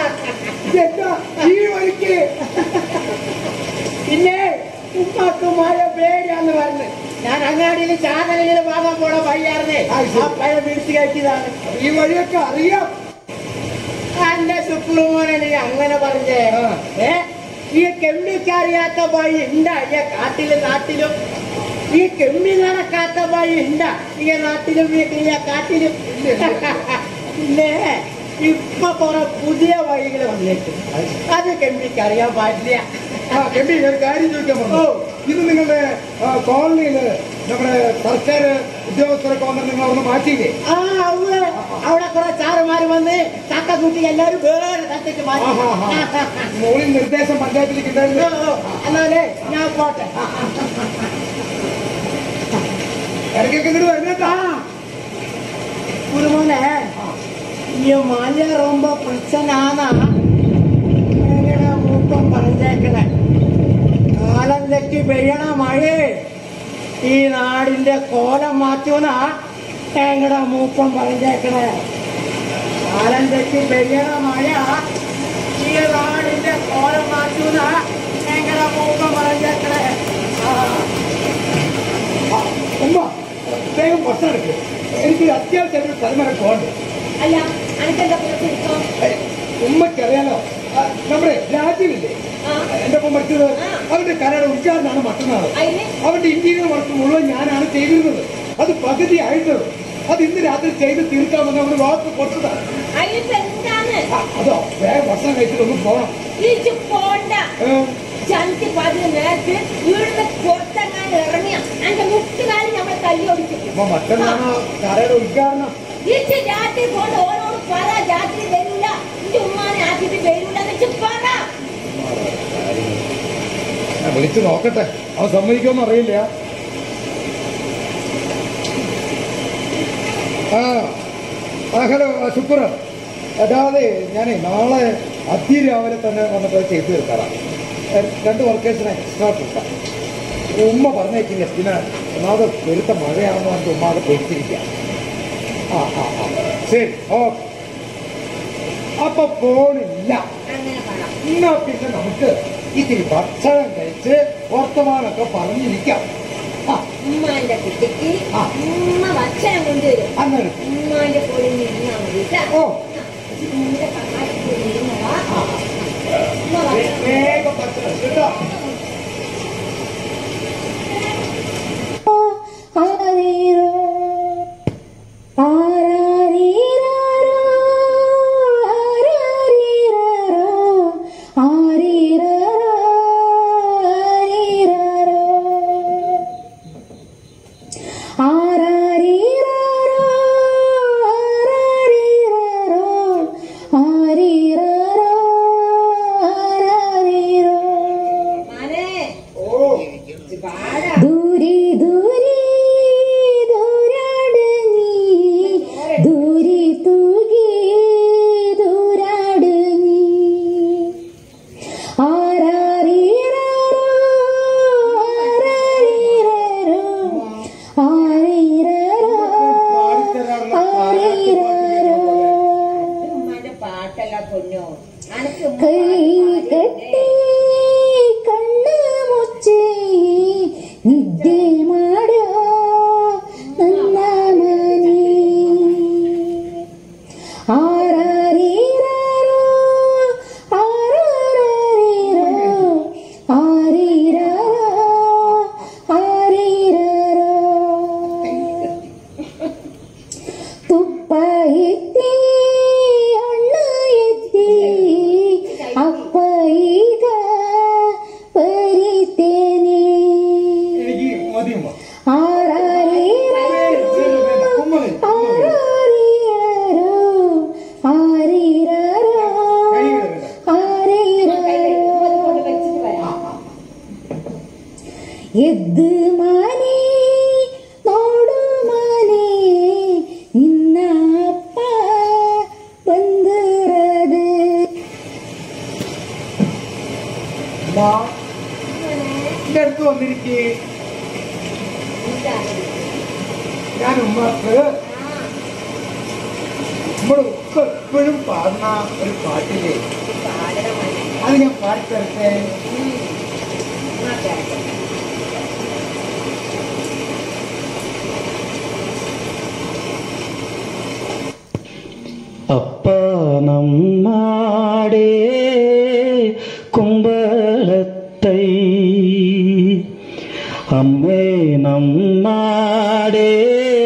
ഈ വഴിക്ക് പിന്നെ ഉമ്മാക്ക് മഴ പേടിയാന്ന് പറഞ്ഞു ഞാൻ അങ്ങാടിയിൽ ചാനലിൽ വാങ്ങാൻ പോണ വഴിയായിരുന്നേ ആ പഴ പിടിച്ചു കയറ്റിയതാണ് ഈ വഴിയൊക്കെ അറിയാം എന്റെ സുപ്രമോനെ അങ്ങനെ പറഞ്ഞേ ഈ കെമ്മിക്കറിയാത്ത വഴി ഉണ്ടാ ഈ കാട്ടിലും നാട്ടിലും ഈ കെമ്മി നടക്കാത്ത വഴി ഉണ്ടാ ഈ നാട്ടിലും ഈ കാട്ടിലും പിന്നെ ഇപ്പൊ കുറെ പുതിയ വഴികൾ വന്നിട്ട് അത് കെമ്മിക്കറിയാൻ പാടില്ല കെമ്പി ഒരു കാര്യം ചോദിക്കാൻ പറഞ്ഞു ഇത് നിങ്ങളുടെ കോളനിയില് നമ്മുടെ സർക്കാർ ഉദ്യോഗസ്ഥരൊക്കെ വന്നിട്ട് നിങ്ങൾ അവിടെ മാറ്റിയില്ലേ അവിടെ കുറെ ചാറുമാര് വന്ന് ചക്ക കൂട്ടി എല്ലാവരും വേറെ തട്ടിട്ട് മാറ്റി മോളിൽ നിർദ്ദേശം പഞ്ചായത്തിലേക്ക് ഉണ്ടായിരുന്നു എന്നാലേ ഞാൻ പോട്ടെ ഇടയ്ക്കൊക്കെ ഇങ്ങോട്ട് വരുന്നേട്ടാ കുരുമോനെ ഈ മഴ ரொம்ப പ്രശ്നാണ് എങ്ങനെ മൂപ്പം പറഞ്ഞേക്കണേ കാലം തെറ്റി പെയ്യണ മഴ ഈ നാടിന്റെ കോലം മാറ്റുന്ന എങ്ങടെ മൂപ്പം പറഞ്ഞേക്കണേ കാലം തെറ്റി പെയ്യണ മഴ ഈ നാടിന്റെ കോലം മാറ്റുന്ന എങ്ങടെ മൂപ്പം പറഞ്ഞേക്കണേ ഉമ്മ വേഗം ഭക്ഷണം എടുക്കും എനിക്ക് അത്യാവശ്യം ഒരു സ്ഥലം വരെ പോകണ്ടേ അല്ല അനക്കെന്താ പുറത്തിരിക്കോ ഉമ്മക്കറിയാലോ നമ്മുടെ രാജ്യമില്ലേ എന്റെ ഒപ്പം പഠിച്ചത് അവന്റെ കലയുടെ ഉദ്ഘാടനമാണ് മറ്റന്നാൾ അവന്റെ ഇന്റീരിയർ വർക്ക് മുഴുവൻ ഞാനാണ് ചെയ്തിരുന്നത് അത് പകുതി ആയിട്ടുള്ളത് അത് ഇന്ന് രാത്രി ചെയ്ത് തീർക്കാമെന്ന് അവന് വാക്ക് കൊടുത്തതാണ് അതോ വേഗം ഭക്ഷണം കഴിച്ചിട്ട് ഒന്ന് പോകണം പോണ്ട ചന്തി പതിന് നേരത്ത് വീടിന് പുറത്തെങ്ങാൻ ഇറങ്ങിയ എന്റെ മുട്ടുകാലി നമ്മൾ തല്ലിയൊടിക്കും മറ്റന്നാണ് കലയുടെ ഉദ്ഘാടനം രാത്രി കൊണ്ട് ഓരോട് പറ രാത്രി വരില്ല എന്റെ ഉമ്മാനെ ആക്കിട്ട് വരില്ല എന്ന് പറ ഞാൻ വിളിച്ചു നോക്കട്ടെ അവൻ സമ്മതിക്കുമെന്ന് അറിയില്ല ഹലോ ശുക്ര അതാതെ ഞാനേ നാളെ അതിരാവിലെ തന്നെ വന്നിട്ട് ചെയ്തു തീർക്കാറാണ് 2 വർക്കേഴ്സിനെ എക്സ്ട്രാ കിട്ടാം ഉമ്മ പറഞ്ഞേക്കില്ല പിന്നെ ഒന്നാമത് വെളുത്ത മഴയാണെന്ന് പറഞ്ഞിട്ട് ഉമ്മ അത് പൊയ്ത്തിരിക്കാം ശരി ഓക്കെ അപ്പൊ പോണില്ല എന്നാ പിന്നെ നമുക്ക് ഇത്തിരി ഭക്ഷണം കഴിച്ച് വർത്തമാനമൊക്കെ പറഞ്ഞിരിക്കാം ഉമ്മാന്റെ കുട്ടിക്ക് ഉമ്മ ഭക്ഷണം കൊണ്ടുവരും ഉമ്മാന്റെ കൂടെ നിന്നാ മതി ഓ വേഗം ഭക്ഷണം കേട്ടോ ಎದ್ದು ಮಾನೇ ನೋಡು ಮಾನೇ ನಿನ್ನ ಅಪ್ಪ ಬಂದಿರದೆ. എന്റെ അടുത്ത് വന്നിരിക്കേ. ഞാൻ ഉമ്മക്ക് നമ്മുടെ ഉപ്പ എപ്പോഴും പാടുന്ന ഒരു പാട്ടില്ലേ, അത് ഞാൻ പാടിത്തരട്ടെ. അപ്പ നമ്മാടേ കുമ്പളത്തൈ അമ്മേ നമ്മാടേ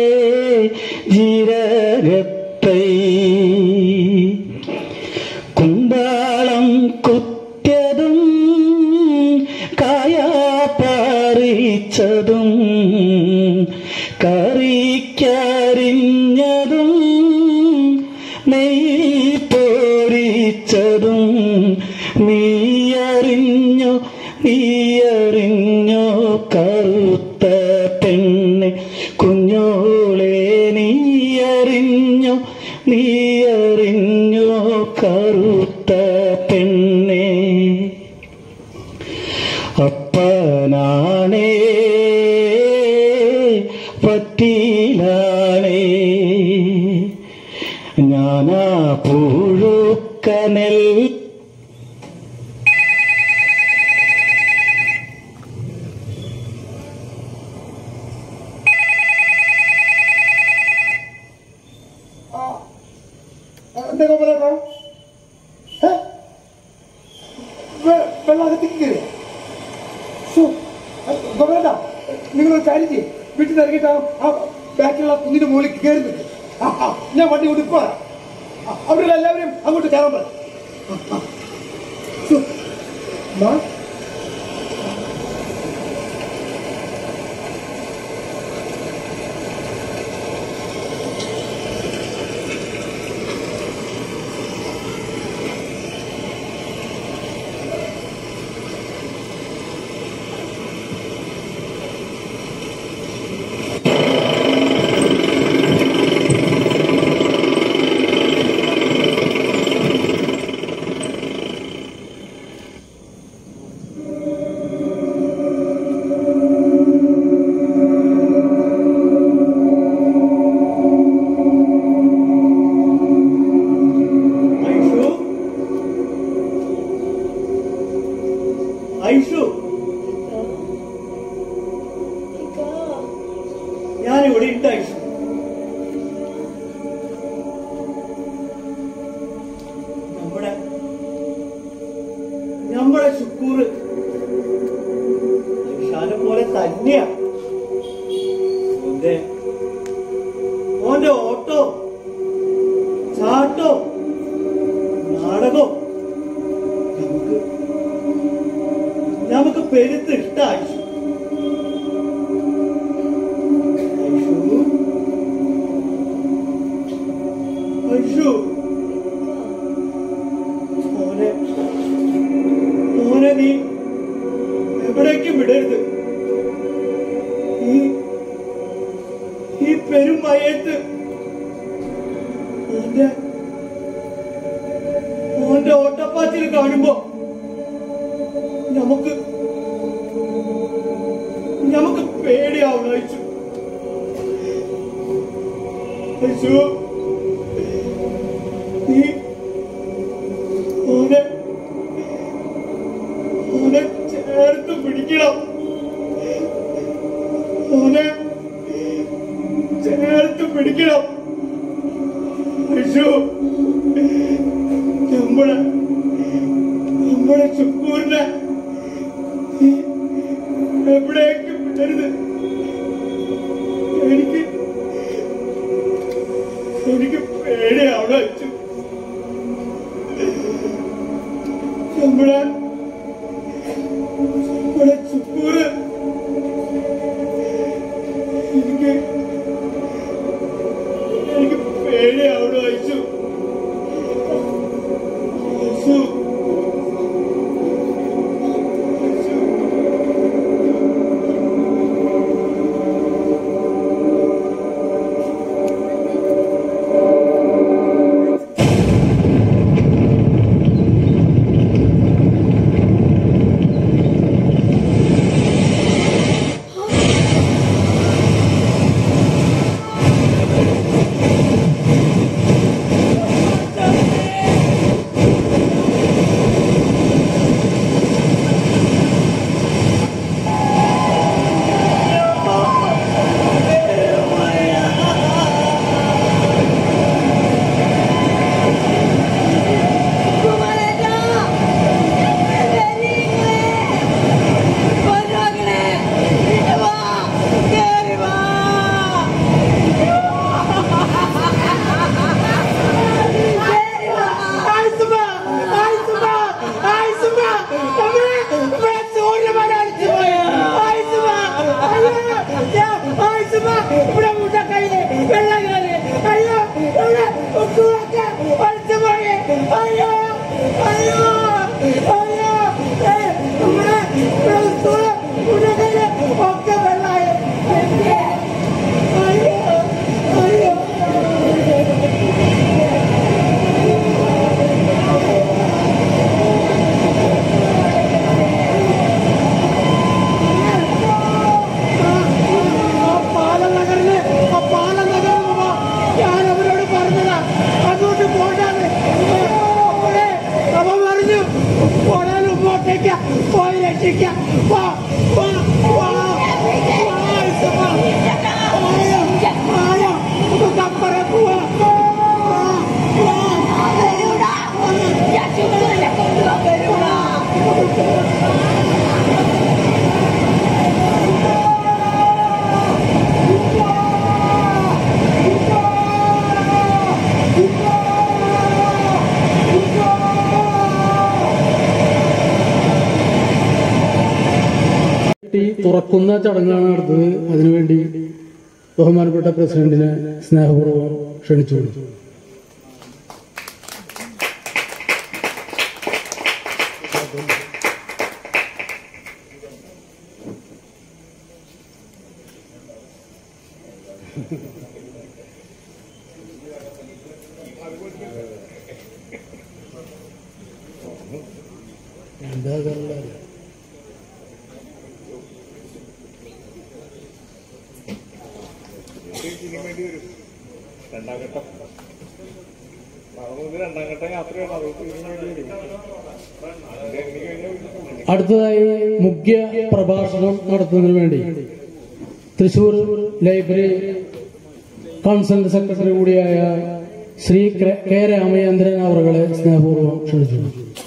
ജീരകത്തൈ കുമ്പളം കുത്തിയതും കായ പറിച്ചതും കറിക്കരിഞ്ഞതും നെയ് പൊരിച്ചതും നീയറിഞ്ഞോ നീയറിഞ്ഞോ കറുത്ത പെണ്ണെ കുഞ്ഞോളെ നീയറിഞ്ഞോ നീയറിഞ്ഞോ കറുത്ത പെണ്ണെ അപ്പനാണേ പറ്റിയിലാണേ ഞാനാ പുഴുക്കനൽ എന്താ കോമലേട്ടാ വെള്ളകത്തേക്ക് കയറിയ കോമലേട്ടാ, നിങ്ങളൊരു കാര്യം ചെയ്യും, വീട്ടിൽ നിന്ന് ഇറങ്ങിയിട്ട് ആ ബാക്കിലുള്ള കുഞ്ഞിന്റെ മുകളിൽ കയറുന്നുണ്ട്. ഞാൻ വണ്ടി കൊണ്ട് ഇപ്പൊ അവിടെ എല്ലാവരും അങ്ങോട്ട് കയറാൻ പറ. ഞാനിവിടെ ഉണ്ട് ഐഷു. നമ്മുടെ ശുക്കൂർ ഐഷാനെ പോലെ തന്നെയാ. ഓന്റെ ഓട്ടോ ചാട്ടോ നാടകോ നമുക്ക് പെരുത്ത് ഇഷ്ട ഐഷു. ഐഷു മോനെ നീ എവിടേക്കും വിടരുത്. ഈ പെരും മയത്ത് മോന്റെ ഓട്ടപ്പാച്ചിൽ കാണുമ്പോ നമുക്ക് പേടിയാവണം ഐഷു. ഐഷു നീ മോനെ ചേർത്ത് പിടിക്കണം. മോനെ ചേർത്ത് പിടിക്കണം ഐഷു. നമ്മുടെ ചുക്കൂറിനെ എവിടേക്കും വിടരുത്. എനിക്ക് പേടിയാവണം ഐഷു. നമ്മുടെ ചുക്കൂറ് എനിക്ക് പേടിയാവണം ഐഷു. ഐഷു ഒക്കെ വെള്ളായ പോയി രക്ഷിക്കാം തുറക്കുന്ന ചടങ്ങാണ് നടത്തുന്നത്. അതിനുവേണ്ടി ബഹുമാനപ്പെട്ട പ്രസിഡന്റിനെ സ്നേഹപൂർവ്വം ക്ഷണിച്ചു. എന്താ അടുത്തതായി മുഖ്യ പ്രഭാഷണം നടത്തുന്നതിന് വേണ്ടി തൃശൂർ ലൈബ്രറി കൗൺസിൽ സെക്രട്ടറി കൂടിയായ ശ്രീ കെ രാമചന്ദ്രൻ അവരുടെ സ്നേഹപൂർവ്വം ക്ഷണിച്ചു.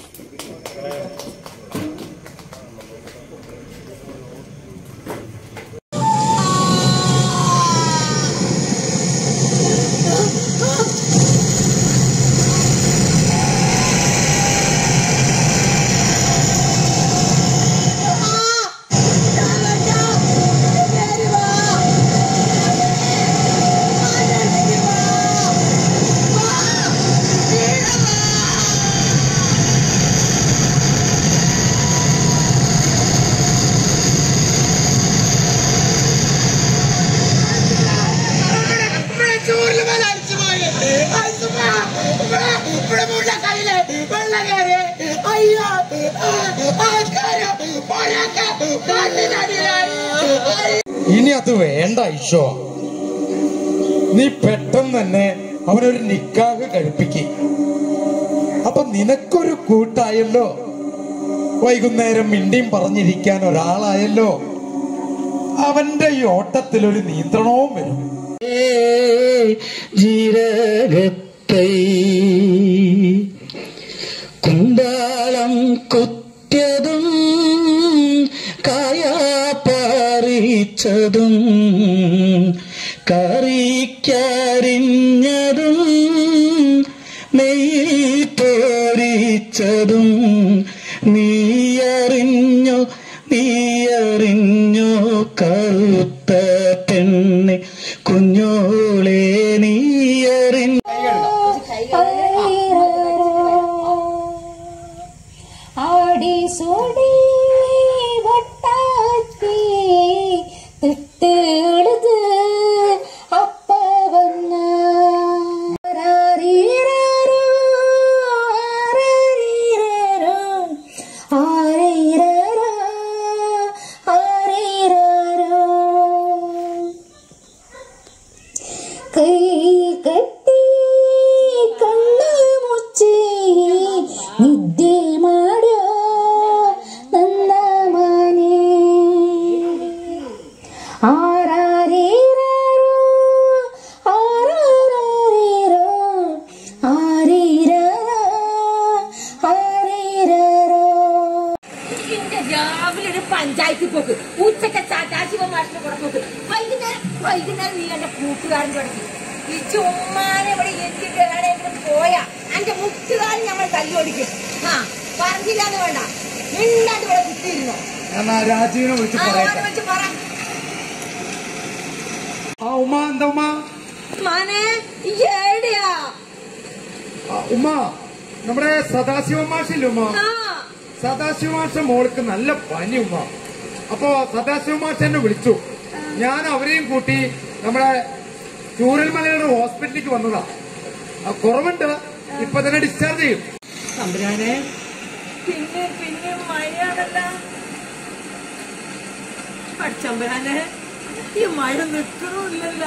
ഇനി അത് വേണ്ട ഈശോ, നീ പെട്ടെന്ന് തന്നെ അവനൊരു നിക്കാഹ് കഴിപ്പിക്ക്. അപ്പൊ നിനക്കൊരു കൂട്ടായല്ലോ, വൈകുന്നേരം മിണ്ടിയും പറഞ്ഞിരിക്കാൻ ഒരാളായല്ലോ. അവന്റെ ഈ ഓട്ടത്തിൽ ഒരു നിയന്ത്രണവും വരും. ജീരകത്തൈ കുണ്ടാളം കുത്തിയതും കായ പറിച്ചതും കറിക്കരിഞ്ഞതും നെയ്യിൽ പൊരിച്ചതും നീയറിഞ്ഞോ കറുത്ത പെണ്ണ് കുഞ്ഞോളെ നീയറിഞ്ഞ ആടി സോടി വട്ടാത്തി തിട്ടെടുത്ത് അപ്പ വന്ന കൈ കട്ടി കണ്ണു മുಚ್ಚಿ ನಿದ್ದೆ ಮಾಡೋ ನನ್ನ ಮನೆ ಆರಾರೀರೋ ಆರಾರೀರೋ ಆರೀರೋ ആരീരോ. രാവിലെ ഒരു പഞ്ചായത്ത് പോക്ക്, ഉച്ചക്ക് ചാട്ടാശിവ മാഷിനെ കൂടെ പോക്ക്, വൈകുന്നേരം നീ എന്റെ കൂട്ടുകാരൻ തുടങ്ങി. ഈ ചുമ്മാനെ ഇവിടെ എന്തിട്ടാണെങ്കിലും പോയാ എന്റെ മുട്ടുകാരൻ നമ്മൾ തല്ലോടിക്കും. ആ പറഞ്ഞില്ലാന്ന് വേണ്ട, മിണ്ടാണ്ട് ഇവിടെ കുത്തിയിരുന്നോ. രാജീവിനെ വിളിച്ച് പറ. ഉമ്മ എന്താ ഉമ്മ? മാനെ ഏടിയാ ഉമ്മ നമ്മുടെ സദാശിവ മാഷില്ലേ ഉമ്മ, സദാശിവ മാഷ മോൾക്ക് നല്ല പനി ഉമ്മ. അപ്പൊ സദാശിവ മാഷ എന്നെ വിളിച്ചു. ഞാൻ അവരെയും കൂട്ടി നമ്മുടെ ചൂരൽമലയുടെ ഹോസ്പിറ്റലിലേക്ക് വന്നതാ. കുറവുണ്ട്, ഇപ്പൊ തന്നെ ഡിസ്ചാർജ് ചെയ്യും. തമ്പുരാനെ, പിന്നെ പിന്നെ മഴയാണല്ല. അച്ചമ്പരാനെ, ഈ മഴ നിൽക്കണമില്ലല്ല.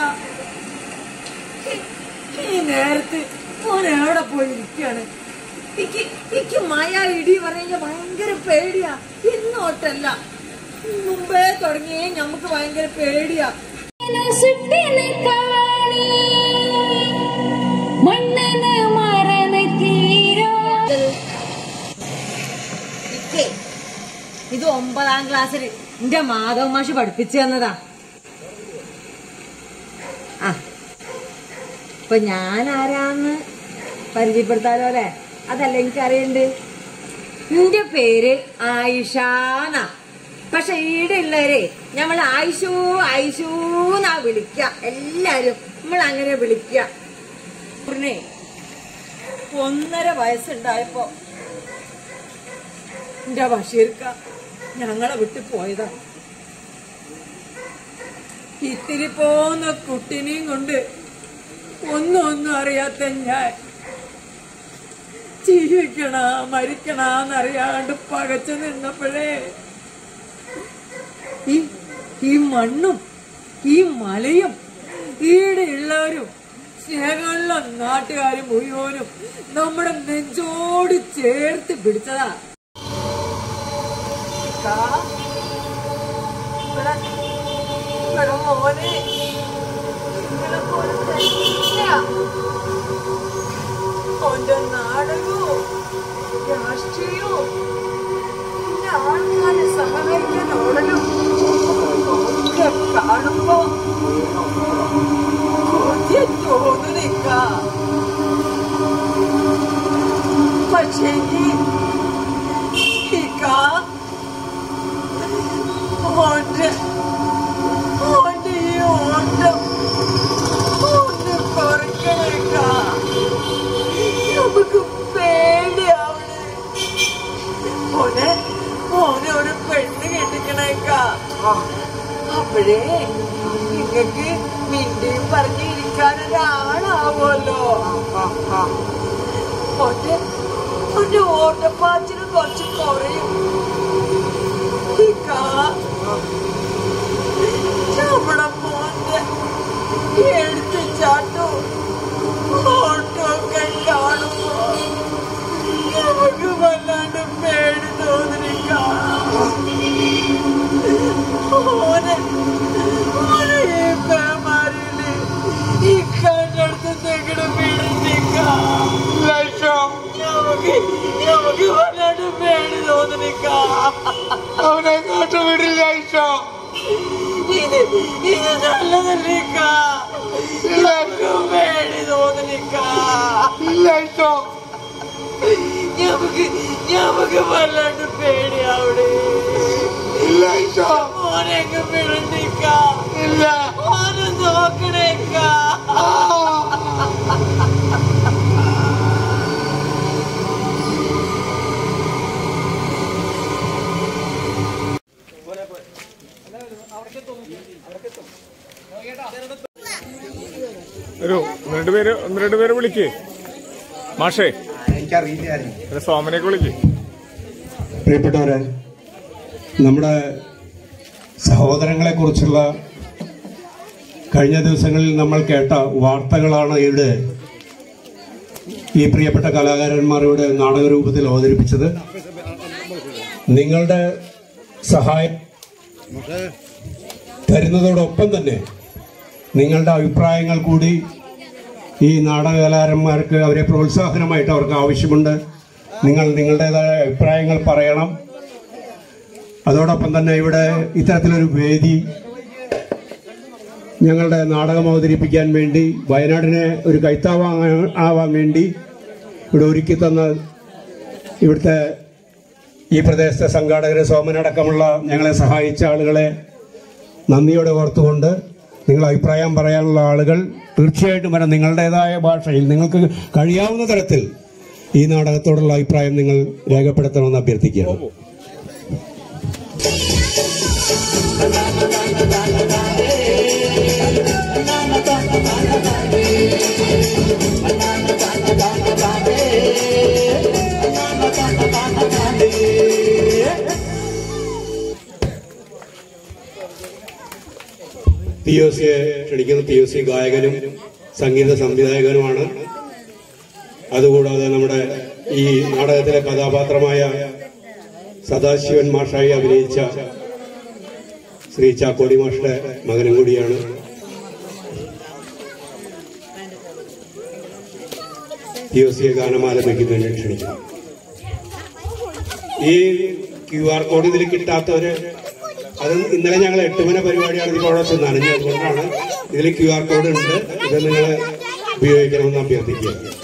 ഈ നേരത്ത് മോൻ എവിടെ പോയി ഇരിക്കാണ്? എനിക്ക് മഴ ഇടി പറഞ്ഞ ഭയങ്കര പേടിയാ. ഇന്നോട്ടല്ല, മുമ്പേ തുടങ്ങി നമുക്ക് ഭയങ്കര പേടിയാ. ഇത് 9ാം ക്ലാസ്സിൽ എന്റെ മാധവ മാഷ് പഠിപ്പിച്ചു തന്നതാ. ആ, ഇപ്പൊ ഞാൻ ആരാന്ന് പരിചയപ്പെടുത്താലോ അല്ലെ? അതല്ല എനിക്കറിയണ്ട്. എന്റെ പേര് ആയിഷാന. പക്ഷെ ഈടെ ഉള്ളവരെ നമ്മൾ ആയിഷു ആയിഷു എന്നാ വിളിക്ക. എല്ലാരും നമ്മൾ അങ്ങനെ വിളിക്ക. 1.5 വയസ്സുണ്ടായപ്പോ എന്റെ ബഷീർക്ക ഞങ്ങളെ വിട്ട് പോയതാ. ഇത്തിരി പോന്ന കുട്ടിനെയും കൊണ്ട് ഒന്നും അറിയാത്ത ഞാൻ ജീവിക്കണ മരിക്കണെന്നറിയാണ്ട് പകച്ചു നിന്നപ്പോഴേ ഈ മണ്ണും ഈ മലയും ഈടെയുള്ളവരും സ്നേഹമുള്ള നാട്ടുകാരും മുഴുവനും നമ്മുടെ നെഞ്ചോട് ചേർത്ത് പിടിച്ചതാ. മോനെ ഓന്റെ നാടകവും രാഷ്ട്രീയവും പിന്നെ ആൾക്കാരെ സഹായിക്കാൻ ഓടലും ഒക്കെ കാണുമ്പോ തോന്നുന്നിക്ക. പക്ഷേ ഓന്റെ ഈ ഓട്ടം ഒന്ന് കുറയ്ക്കണേക്ക. നമുക്ക് പേടിയാവണേ. ഓനെ ഒരു പെണ്ണ് കെട്ടിക്കണേക്ക. അപ്പോഴേ നിങ്ങക്ക് മിണ്ടിയും പറഞ്ഞിരിക്കാനൊരാളാവുമല്ലോ. ഓന്റെ ഓട്ടപ്പാച്ചിന് കുറച്ച് കുറയും. നമ്മുടെ മോന്റെ എടുത്തുചാട്ടും ഓട്ടമൊക്കെ കാണുമ്പോ നമുക്ക് വല്ലാണ്ട് പേടി തോന്നിരിക്കാം. ഓനെ ഈ പേമാരില് ഈ കണ്ണടുത്ത് തെകിട് വീണിരിക്കാം. നമുക്ക് വല്ലാണ്ട് പേടി തോന്നിരിക്കാം. അവനെ കാട്ടു വിടില്ല. ഇത് നല്ലതല്ലേക്ക. പേടി തോന്നിരിക്ക. ഞമ്മക്ക് വല്ലാണ്ട് പേടിയാവിടെ. മോനെയൊക്കെ വിടണ്ടിക്ക. മോനെ നോക്കണേക്ക. ഒന്ന് രണ്ട് പേര് വിളിക്കേ. മാഷേ, എനിക്കറിയില്ല. സോമനെയൊക്കെ വിളിക്കേ. പ്രിയപ്പെട്ടവരെ, നമ്മുടെ സഹോദരങ്ങളെ കുറിച്ചുള്ള കഴിഞ്ഞ ദിവസങ്ങളിൽ നമ്മൾ കേട്ട വാർത്തകളാണ് ഇവിടെ ഈ പ്രിയപ്പെട്ട കലാകാരന്മാർ ഇവിടെ നാടകരൂപത്തിൽ അവതരിപ്പിച്ചത്. നിങ്ങളുടെ സഹായം തരുന്നതോടൊപ്പം തന്നെ നിങ്ങളുടെ അഭിപ്രായങ്ങൾ കൂടി ഈ നാടകകലാകാരന്മാർക്ക് അവരെ പ്രോത്സാഹനമായിട്ട് അവർക്ക് ആവശ്യമുണ്ട്. നിങ്ങൾ നിങ്ങളുടേതായ അഭിപ്രായങ്ങൾ പറയണം. അതോടൊപ്പം തന്നെ ഇവിടെ ഇത്തരത്തിലൊരു വേദി ഞങ്ങളുടെ നാടകം അവതരിപ്പിക്കാൻ വേണ്ടി, വയനാടിനെ ഒരു കൈത്താവാൻ വേണ്ടി ഇവിടെ ഒരുക്കി തന്ന ഇവിടുത്തെ ഈ പ്രദേശത്തെ സംഘാടകരെ, സോമനടക്കമുള്ള ഞങ്ങളെ സഹായിച്ച ആളുകളെ നന്ദിയോടെ ഓർത്തുകൊണ്ട് നിങ്ങൾ അഭിപ്രായം പറയാനുള്ള ആളുകൾ തീർച്ചയായിട്ടും വരാം. നിങ്ങളുടേതായ ഭാഷയിൽ നിങ്ങൾക്ക് കഴിയാവുന്ന തരത്തിൽ ഈ നാടകത്തോടുള്ള അഭിപ്രായം നിങ്ങൾ രേഖപ്പെടുത്തണമെന്ന് അഭ്യർത്ഥിക്കുകയാണ്. പിഒസിയെ ക്ഷണിക്കുന്ന പിഒസി ഗായകനും സംഗീത സംവിധായകനുമാണ്. അതുകൂടാതെ നമ്മുടെ ഈ നാടകത്തിലെ കഥാപാത്രമായ സദാശിവൻ മാഷായി അഭിനയിച്ച ശ്രീ ചാക്കോടി മാഷയുടെ മകനും കൂടിയാണ്. പിഒസിയെ ഗാനമാലപിക്കുന്നതിന് ക്ഷണിക്കുന്നു. ഈ QR കോഡ് ഇതിൽ കിട്ടാത്തവര്, അത് ഇന്നലെ ഞങ്ങൾ 8 മണി പരിപാടിയാണ് ഇതിലൂടെ നനഞ്ഞത്. അതുകൊണ്ടാണ് ഇതിൽ QR കോഡ് ഉണ്ട്. ഇത് നിങ്ങൾ ഉപയോഗിക്കണമെന്ന് അഭ്യർത്ഥിക്കുക.